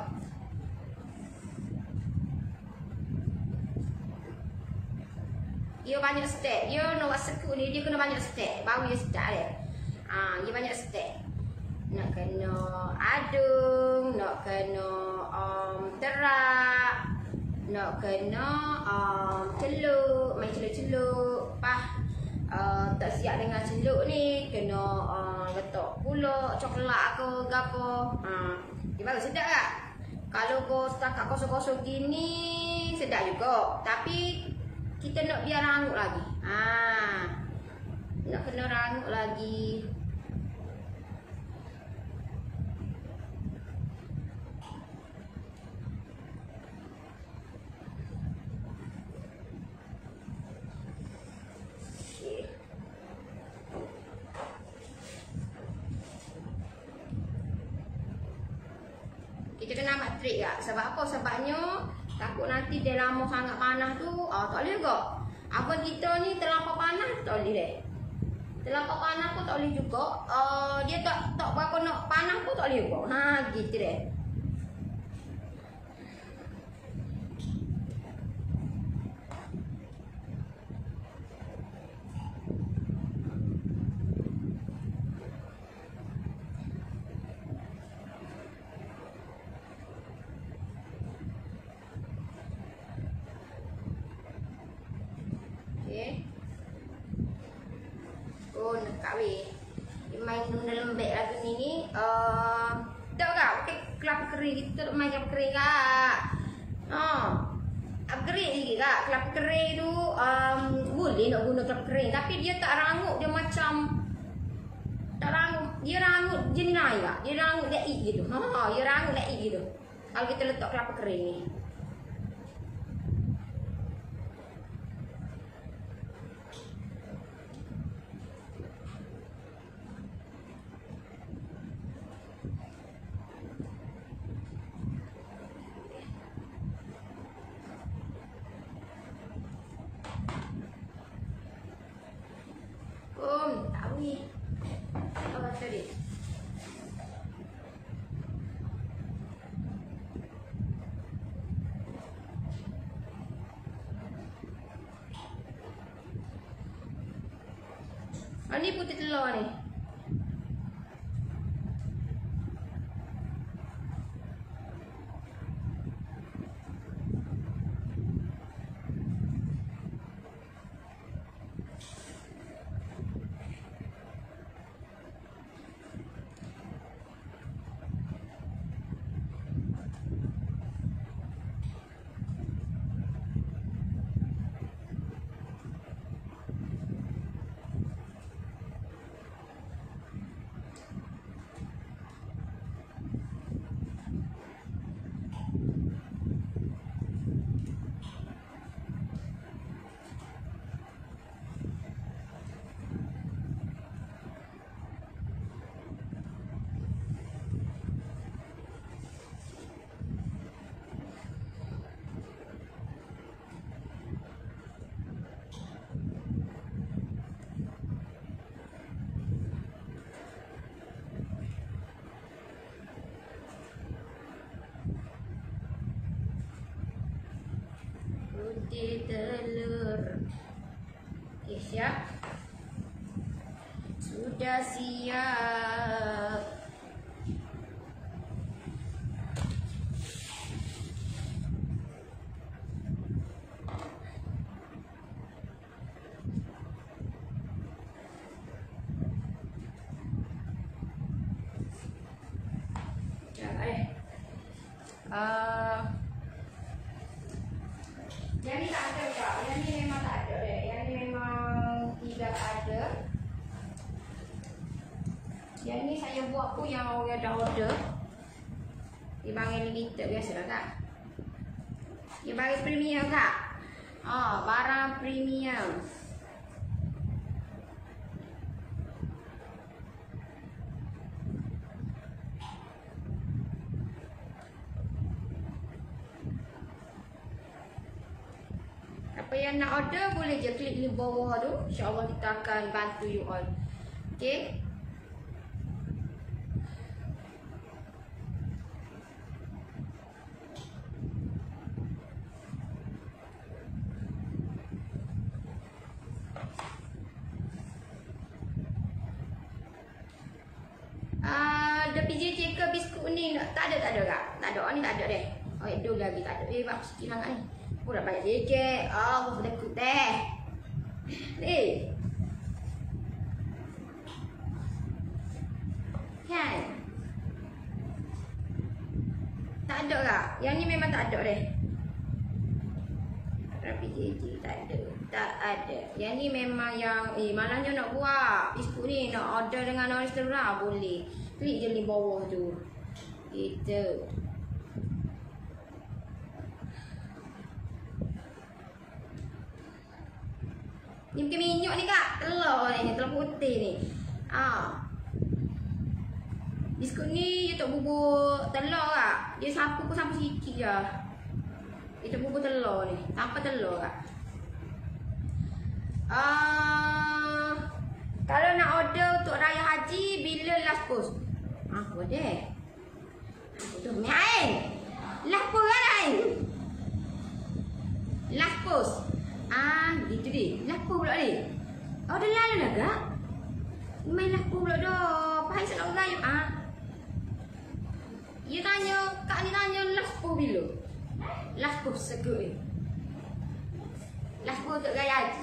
Dia banyak step. Dia nak buat sekut ni, dia kena banyak step. Baru dia start dia. Dia banyak step. Nak kena adung, nak kena terak, nak kena celup, main celup-celup. Tak siap dengan celup ni, kena letak pula coklat ke gapo. Dia baru sedap tak? Kalau kau setakat kosong-kosong gini, sedap juga. Tapi kita nak biar rangut lagi. Nak kena rangut lagi. Kita kena ambil trik tak? Sebab apa? Sebabnya takut nanti dia lama sangat panas tu, tak boleh juga. Oven kita ni terlampau panas, tak boleh deh. Terlampau panas pun tak boleh juga. Dia tak berapa nak panas pun tak boleh juga. Gitu deh. Nak kahwin. Dia main guna lembek lagu ni. Tak kak, pakai kelapa kering kita main kelapa kering kak. Upgrade lagi kak. Kelapa kering tu boleh nak guna kelapa kering, tapi dia tak rangut, dia macam tak rangut. Dia rangut jenai kak. Dia rangut laik gitu. Dia rangut laik gitu. Kalau kita letak kelapa kering ni. Apa tadi? Ni putih telur ni. Putih telur. Okay, siap. Sudah siap. Yang ni tak ada kak, yang ni memang tak ada deh. Yang ni memang tidak ada. Yang ni saya buat pun yang orang dah order. Dia bagi limited biasa lah kak. Dia bagi premium kak. Barang premium. Apa yang nak order boleh je klik di bawah tu. InsyaAllah kita akan bantu you all. Okay. Ada PJJ ke biskut ni? Tak ada kak. Tak ada. Ni tak ada deh. Itu lagi tak ada. Bak sikit sangat ni. Dah banyak JJ. Dekut deh. Kan? Tak ada kak. Yang ni memang tak ada deh. PJJ tak ada. Tak ada. Yang ni memang yang malahnya nak buat biskut ni, nak order dengan orang restoran boleh. Klik je link bawah tu. Gitu. Ni mungkin minyak ni kak. Telur ni, telur putih ni. Biskut ni dia tak bubur telur kak. Dia sapu pun sapu sikit je. Dia tak bubur telur ni. Tanpa telur kak. Kalau nak order untuk raya haji, bila last post? Apa deh? Aku main. Last post kan? Last post. Gitu deh. Last post pula ni. Dah lalu dah kak? Main last post pula dah. Pahit nak raya. Dia tanya, kak ni tanya last post bila? Last post sekut ni. Last post untuk raya haji.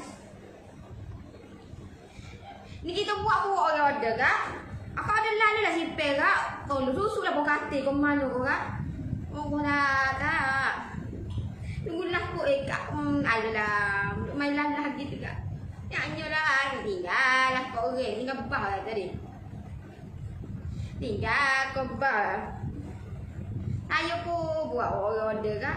Ni kita buat orang order kak. Aku ada lalu dah simpan kak. Kau susu lah pun kata kau malu kau kak. Oh lah kak. Tunggulah aku kak. Adalah. Main lah gitu kak. Nyanyi lah. Tinggal lah kau orang. Tinggal bah lah tadi. Tinggal kau bah. Saya pun buat orang order kak.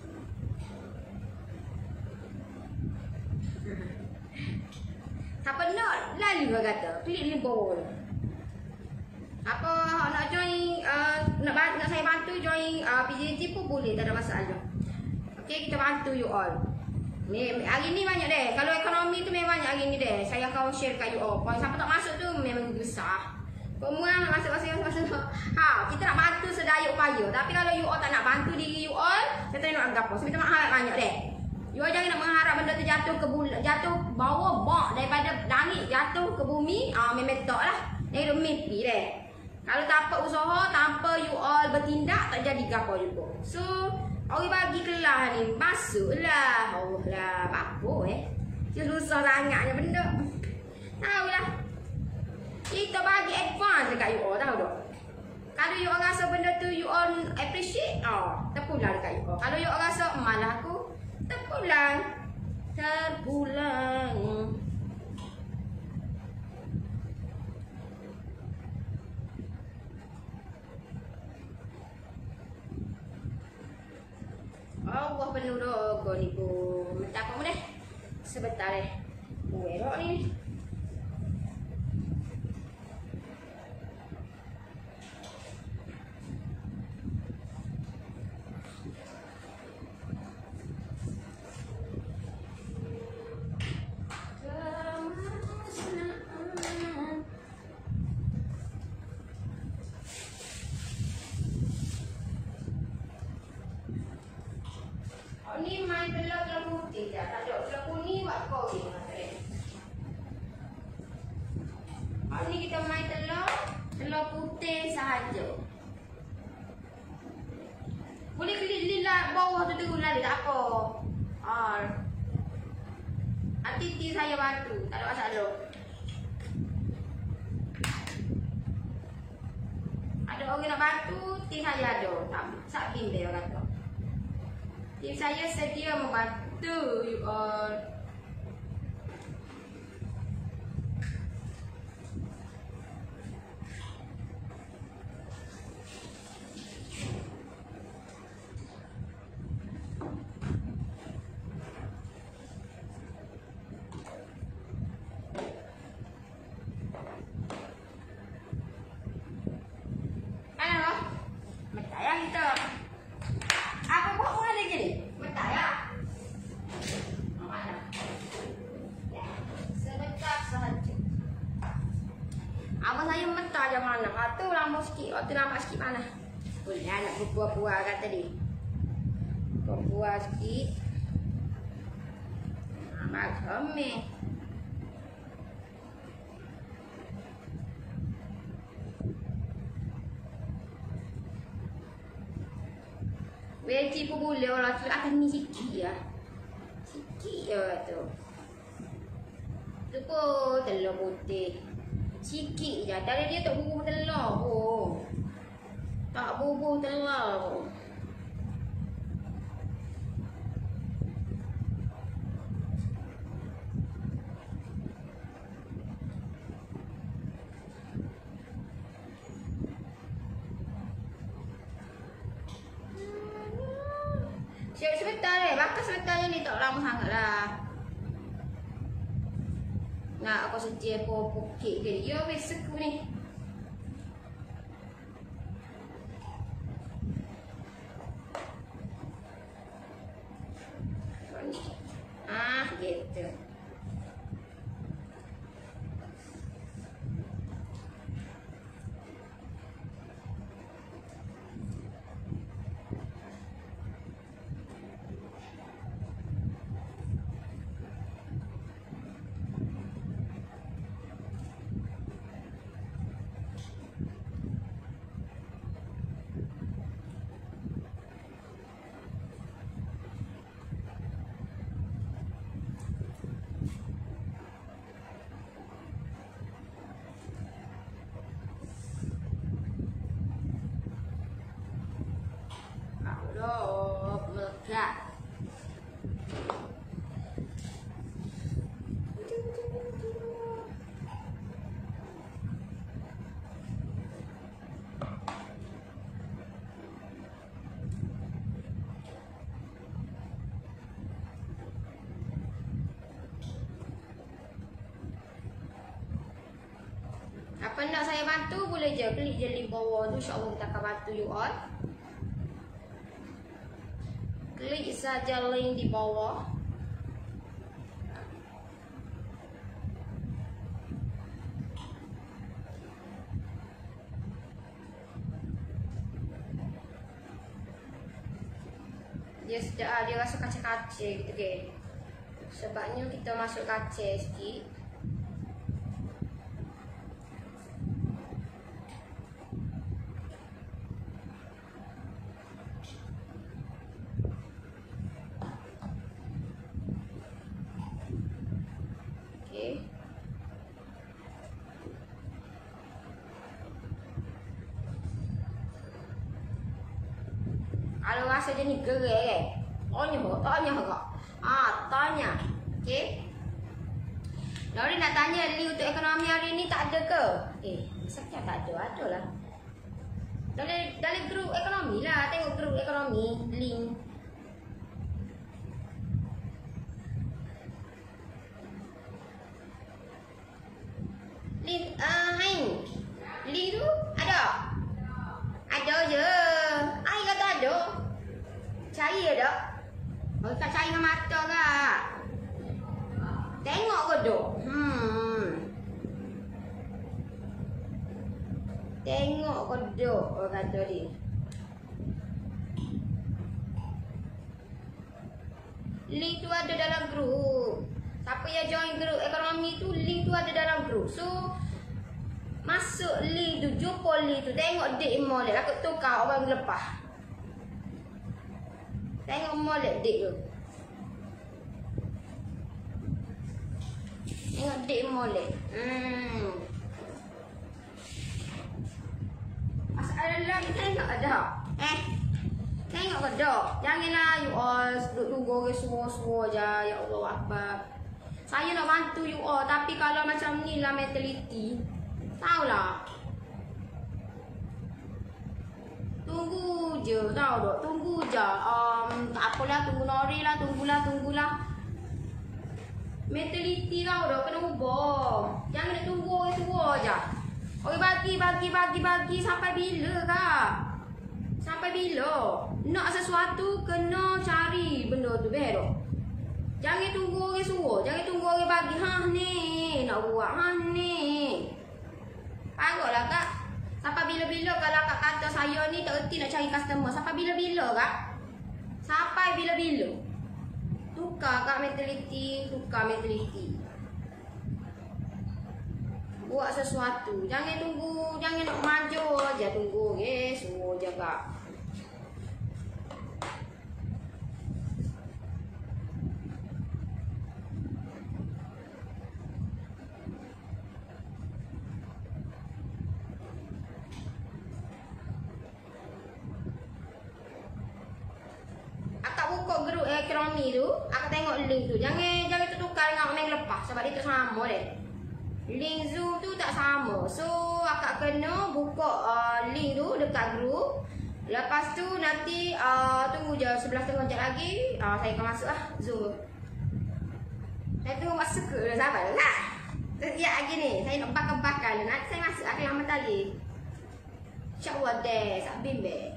Siapa nak lalu lah kata. Klik link bawah. Apa nak join, nak saya bantu join PJJ pun boleh, tak ada masalah. Okay, kita bantu you all. Hari ni banyak deh. Kalau ekonomi tu memang banyak hari ni deh. Saya akan share kat you all. Kalau siapa tak masuk tu memang besar. Semua masuk. Kita nak bantu sedaya upaya. Tapi kalau you all tak nak bantu diri you all, saya tak nak anggap apa. So, minta maaf banyak deh. You all jangan nak mengharap benda tu jatuh ke jatuh bawah bok daripada langit jatuh ke bumi. Memang tak lah. Ini mimpi deh. Kalau tanpa usaha, tanpa you all bertindak, tak jadi gapo juga. So, orang bagi kelah ni, masuklah. Allah lah, apa susah sangatnya benda. Tahu lah. Kita bagi advance dekat you all, tahu tak? Kalau you all rasa benda tu you all appreciate, terpulang dekat you all. Kalau you all rasa malah aku, terpulang. Allah penuh dogo ni pun. Minta apa deh? Sebentar deh. Buerok ni. Ni main telur putih dah. Tak ada telur kuning buat kau ni. Ni kita main telur putih sahaja. Boleh klik lila bawah tu terus lari tak apa. Nanti saya bantu. Tak ada masalah. Ada orang nak bantu, tim saya ada. Tak sakin dia kata. Tim saya sedia membantu you all. kita. Apa buat mana lagi ni? Bentar ya. Mana? Ya. Sebentar sahaja. Abang saya mentar je mana? Tu lama sikit. Waktu lama sikit mana? Boleh nak berbuah-buah kat tadi. Berbuah sikit. Macam ni. Veggie pun boleh orang tu akan ni sikit ya. Sikit je tu. Tu pun telur putih. Sikit je. Dari dia tak bubuh telur pun. Tak bubuh telur pun. Sebentar bakar sebentar je ni tak lama sangat lah. Nak aku sedia pokok ke dia biasa aku ni. Gitu. Melekat. Apa nak saya bantu boleh je, klik je link bawah tu, insya-Allah kita akan bantu you all. Klik saja link di bawah. Dia rasa kacau-kacau gitu ke. Sebabnya kita masuk kacau sikit. Kalau rasa dia ni gerak kan. Tanya kok. Tanya. Okey. Lori nak tanya Li untuk ekonomi hari ni tak ada ke? Sakit tak ada. Ada lah. Dalam grup ekonomi lah. Tengok grup ekonomi. Link. Link. Link tu ada? Ada je. Ai kata ada. Cari ada. Oh, tak cari dengan mata ke? Tengok ke dok? Tengok ke dok? Orang kata dia. Link tu ada dalam grup. Siapa yang join grup ekonomi tu, link tu ada dalam grup. So, masuk link tu, jumpa link tu. Tengok date molek. Aku tukar orang lepas. Tengok molek date tu. Tengok date molek. Masalah lagi tengok ada. Tengok ke dok. Janganlah you all duduk tunggu ke semua-semua je. Ya Allah Akbar. Saya nak bantu you all. Tapi kalau macam ni lah mentality. Tahulah. Tunggu je, tahu tak? Tunggu je. Tak apalah, tunggu Nori lah, tunggulah. Mentality kau dah kena ubah. Jangan nak tunggu orang tua je. Orang bagi sampai bila kah? Sampai bila? Nak sesuatu kena cari benda tu berok. Jangan tunggu orang suruh, jangan tunggu orang bagi. Ni nak buat ni. Parahlah kak. Sampai bila-bila kalau kak kata saya ni tak erti nak cari customer. Sampai bila-bila kak? Sampai bila-bila? Tukar kak mentaliti, tukar mentaliti. Buat sesuatu. Jangan tunggu, jangan nak maju aja tunggu suruh je kak. Buka grup ekonomi tu, aku tengok link tu. Jangan tertukar dengan orang yang lepas sebab dia tak sama deh. Link Zoom tu tak sama. So, akak kena buka link tu dekat grup. Lepas tu nanti tunggu je 11.30 jam lagi. Saya akan masuk lah Zoom. Saya tunggu masuk ke sabar lah. Setiap lagi ni, saya nak bakar-bakar. Nanti saya masuk akan lama lagi. InsyaAllah deh, sabim deh.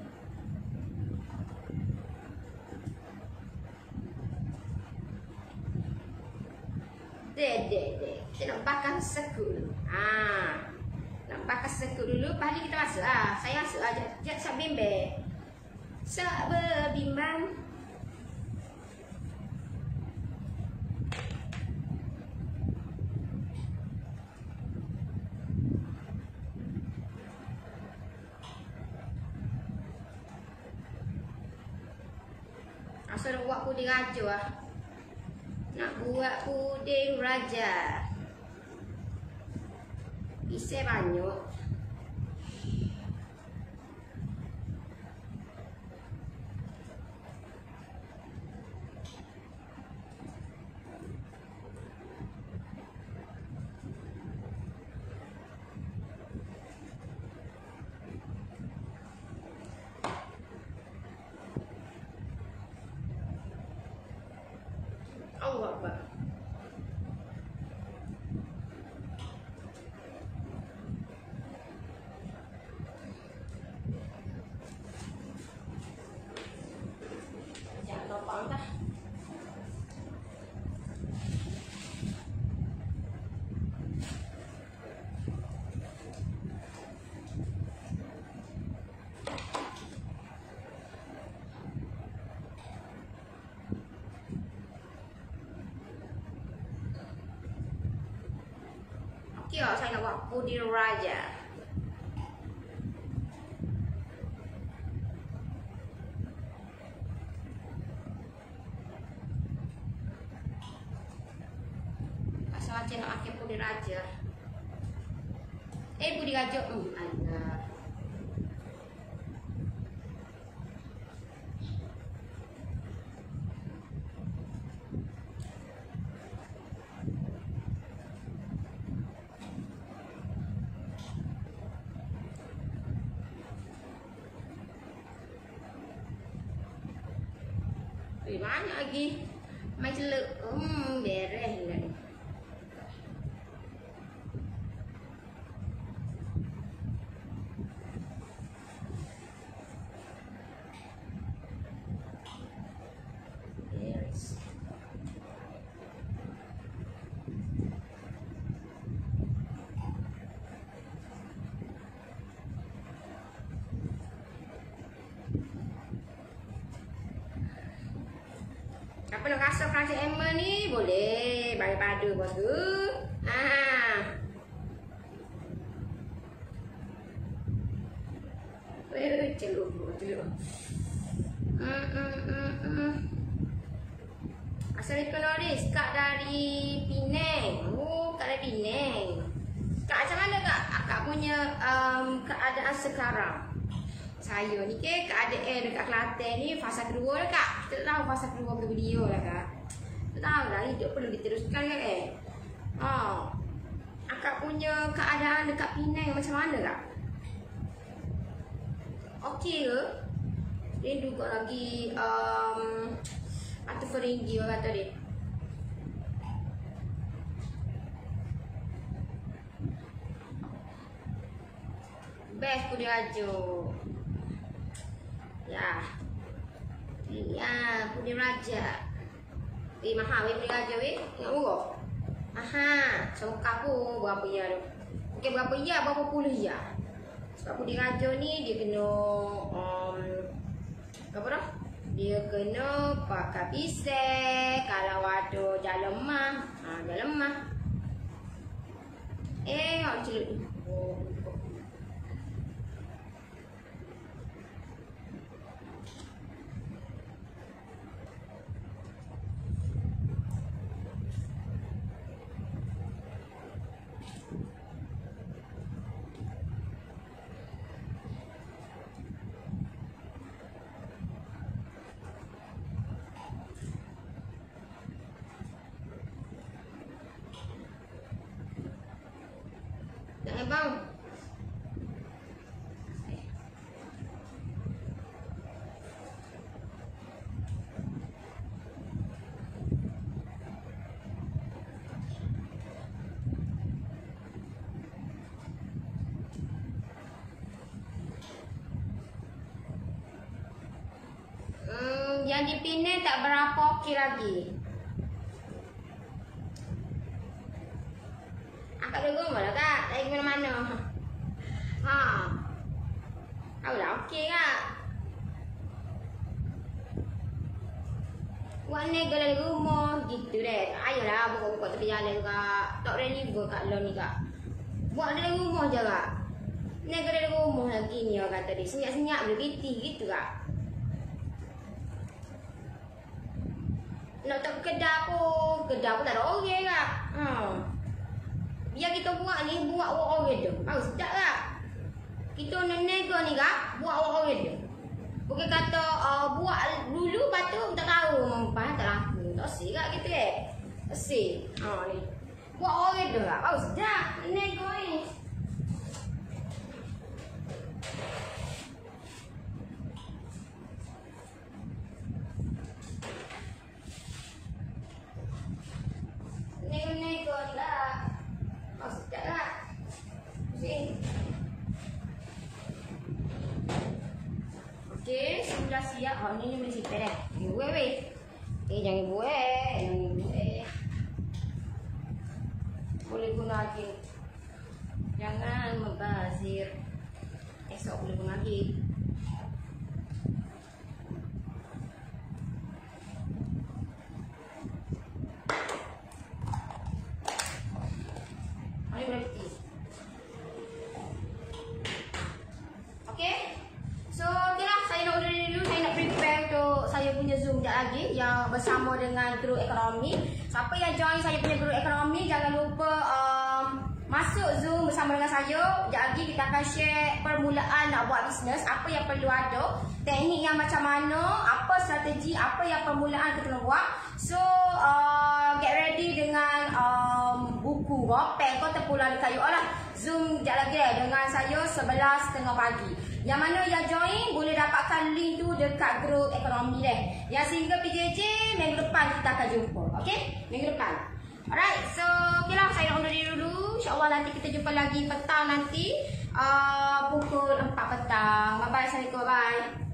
Dek. Kita nak bakar sekut dulu. Nak bakar sekut dulu. Lepas ni kita masuk saya masuk aja. Jat sak bimbang. Sak berbimbang. Asal nak buat puding raja Nak buat puding raja. Isi banyak. Allah Akbar. Jangan lupa dah. Saya nak buat puding raja. Asal aja nak pakai puding raja. Puding raja. Ada. Banyak lagi. Mai celuk. Beres lah. Beres. Apa nak rasa Francis Emma ni boleh bagi padu bos tu. Celuk. Assalamualaikum Loris, Kak dari Penang. Kak dari Penang. Kak macam mana kak? Kak punya keadaan sekarang. Saya ni ke keadaan dekat Kelantan ni fasa kedua lah kak. Kita tahu fasa kedua video lah kak. Kita tahu lah hidup perlu diteruskan kan Akak punya keadaan dekat Penang macam mana kak? Okey ke? Rindu kok lagi atau Feringgi orang kata dia. Best pun dia ajuk. Ya. Ya, puding raja. Mahal puding raja tengok murah. Aha, sokak pun berapa ya tu? Okey, berapa ya? Berapa puluh ya? Sebab puding raja ni dia kena apa dah? Dia kena pakai pisang. Kalau ada jalan lemah, jalan lemah. Awak celup. Nak bang? Yang dipindah tak berapa okey lagi. Akak dah rumah lah kak, tak pergi mana-mana. Tahu dah okey kak. Buat nega dalam rumah gitu deh. Ayolah buka-buka tepi jalan kak. Tak reliable kat lo ni kak. Buat dalam rumah je kak. Nega dalam rumah lagi ni orang kata dia. Senyap-senyap boleh biti gitu kak. Nak tak kedai pun tak ada orang kak. Biar kita buat ni, buat orang tu. Sedap tak? Kita nak nego ni kak, buat orang tu. Bukan kata buat dulu, lepas tu tak tahu mempan tak laku. Tak asyik kak kita asyik. Ni. Buat orang tu kak. Sedap nego ni. Nego-nego lah. Sedap lah. Okey, sudah siap. Ni boleh simpan dah. Buat weh. Jangan buat. Boleh guna lagi. Jangan membazir. Esok boleh guna lagi. Zoom sekejap lagi yang bersama dengan grup ekonomi. Siapa yang join saya punya grup ekonomi, jangan lupa masuk Zoom bersama dengan saya. Sekejap lagi kita akan share permulaan nak buat bisnes, apa yang perlu ada, teknik yang macam mana, apa strategi, apa yang permulaan kita nak buat. So get ready dengan buku, pen, kau terpulang kayu lah. Zoom sekejap lagi dengan saya 11.30 pagi. Yang mana yang join boleh dapatkan link tu dekat grup ekonomi deh. Yang single PJJ minggu depan kita akan jumpa. Okey? Minggu depan. Alright, so okeylah saya nak undur diri dulu. InsyaAllah nanti kita jumpa lagi petang nanti pukul 4 petang. Bye bye, assalamualaikum, bye.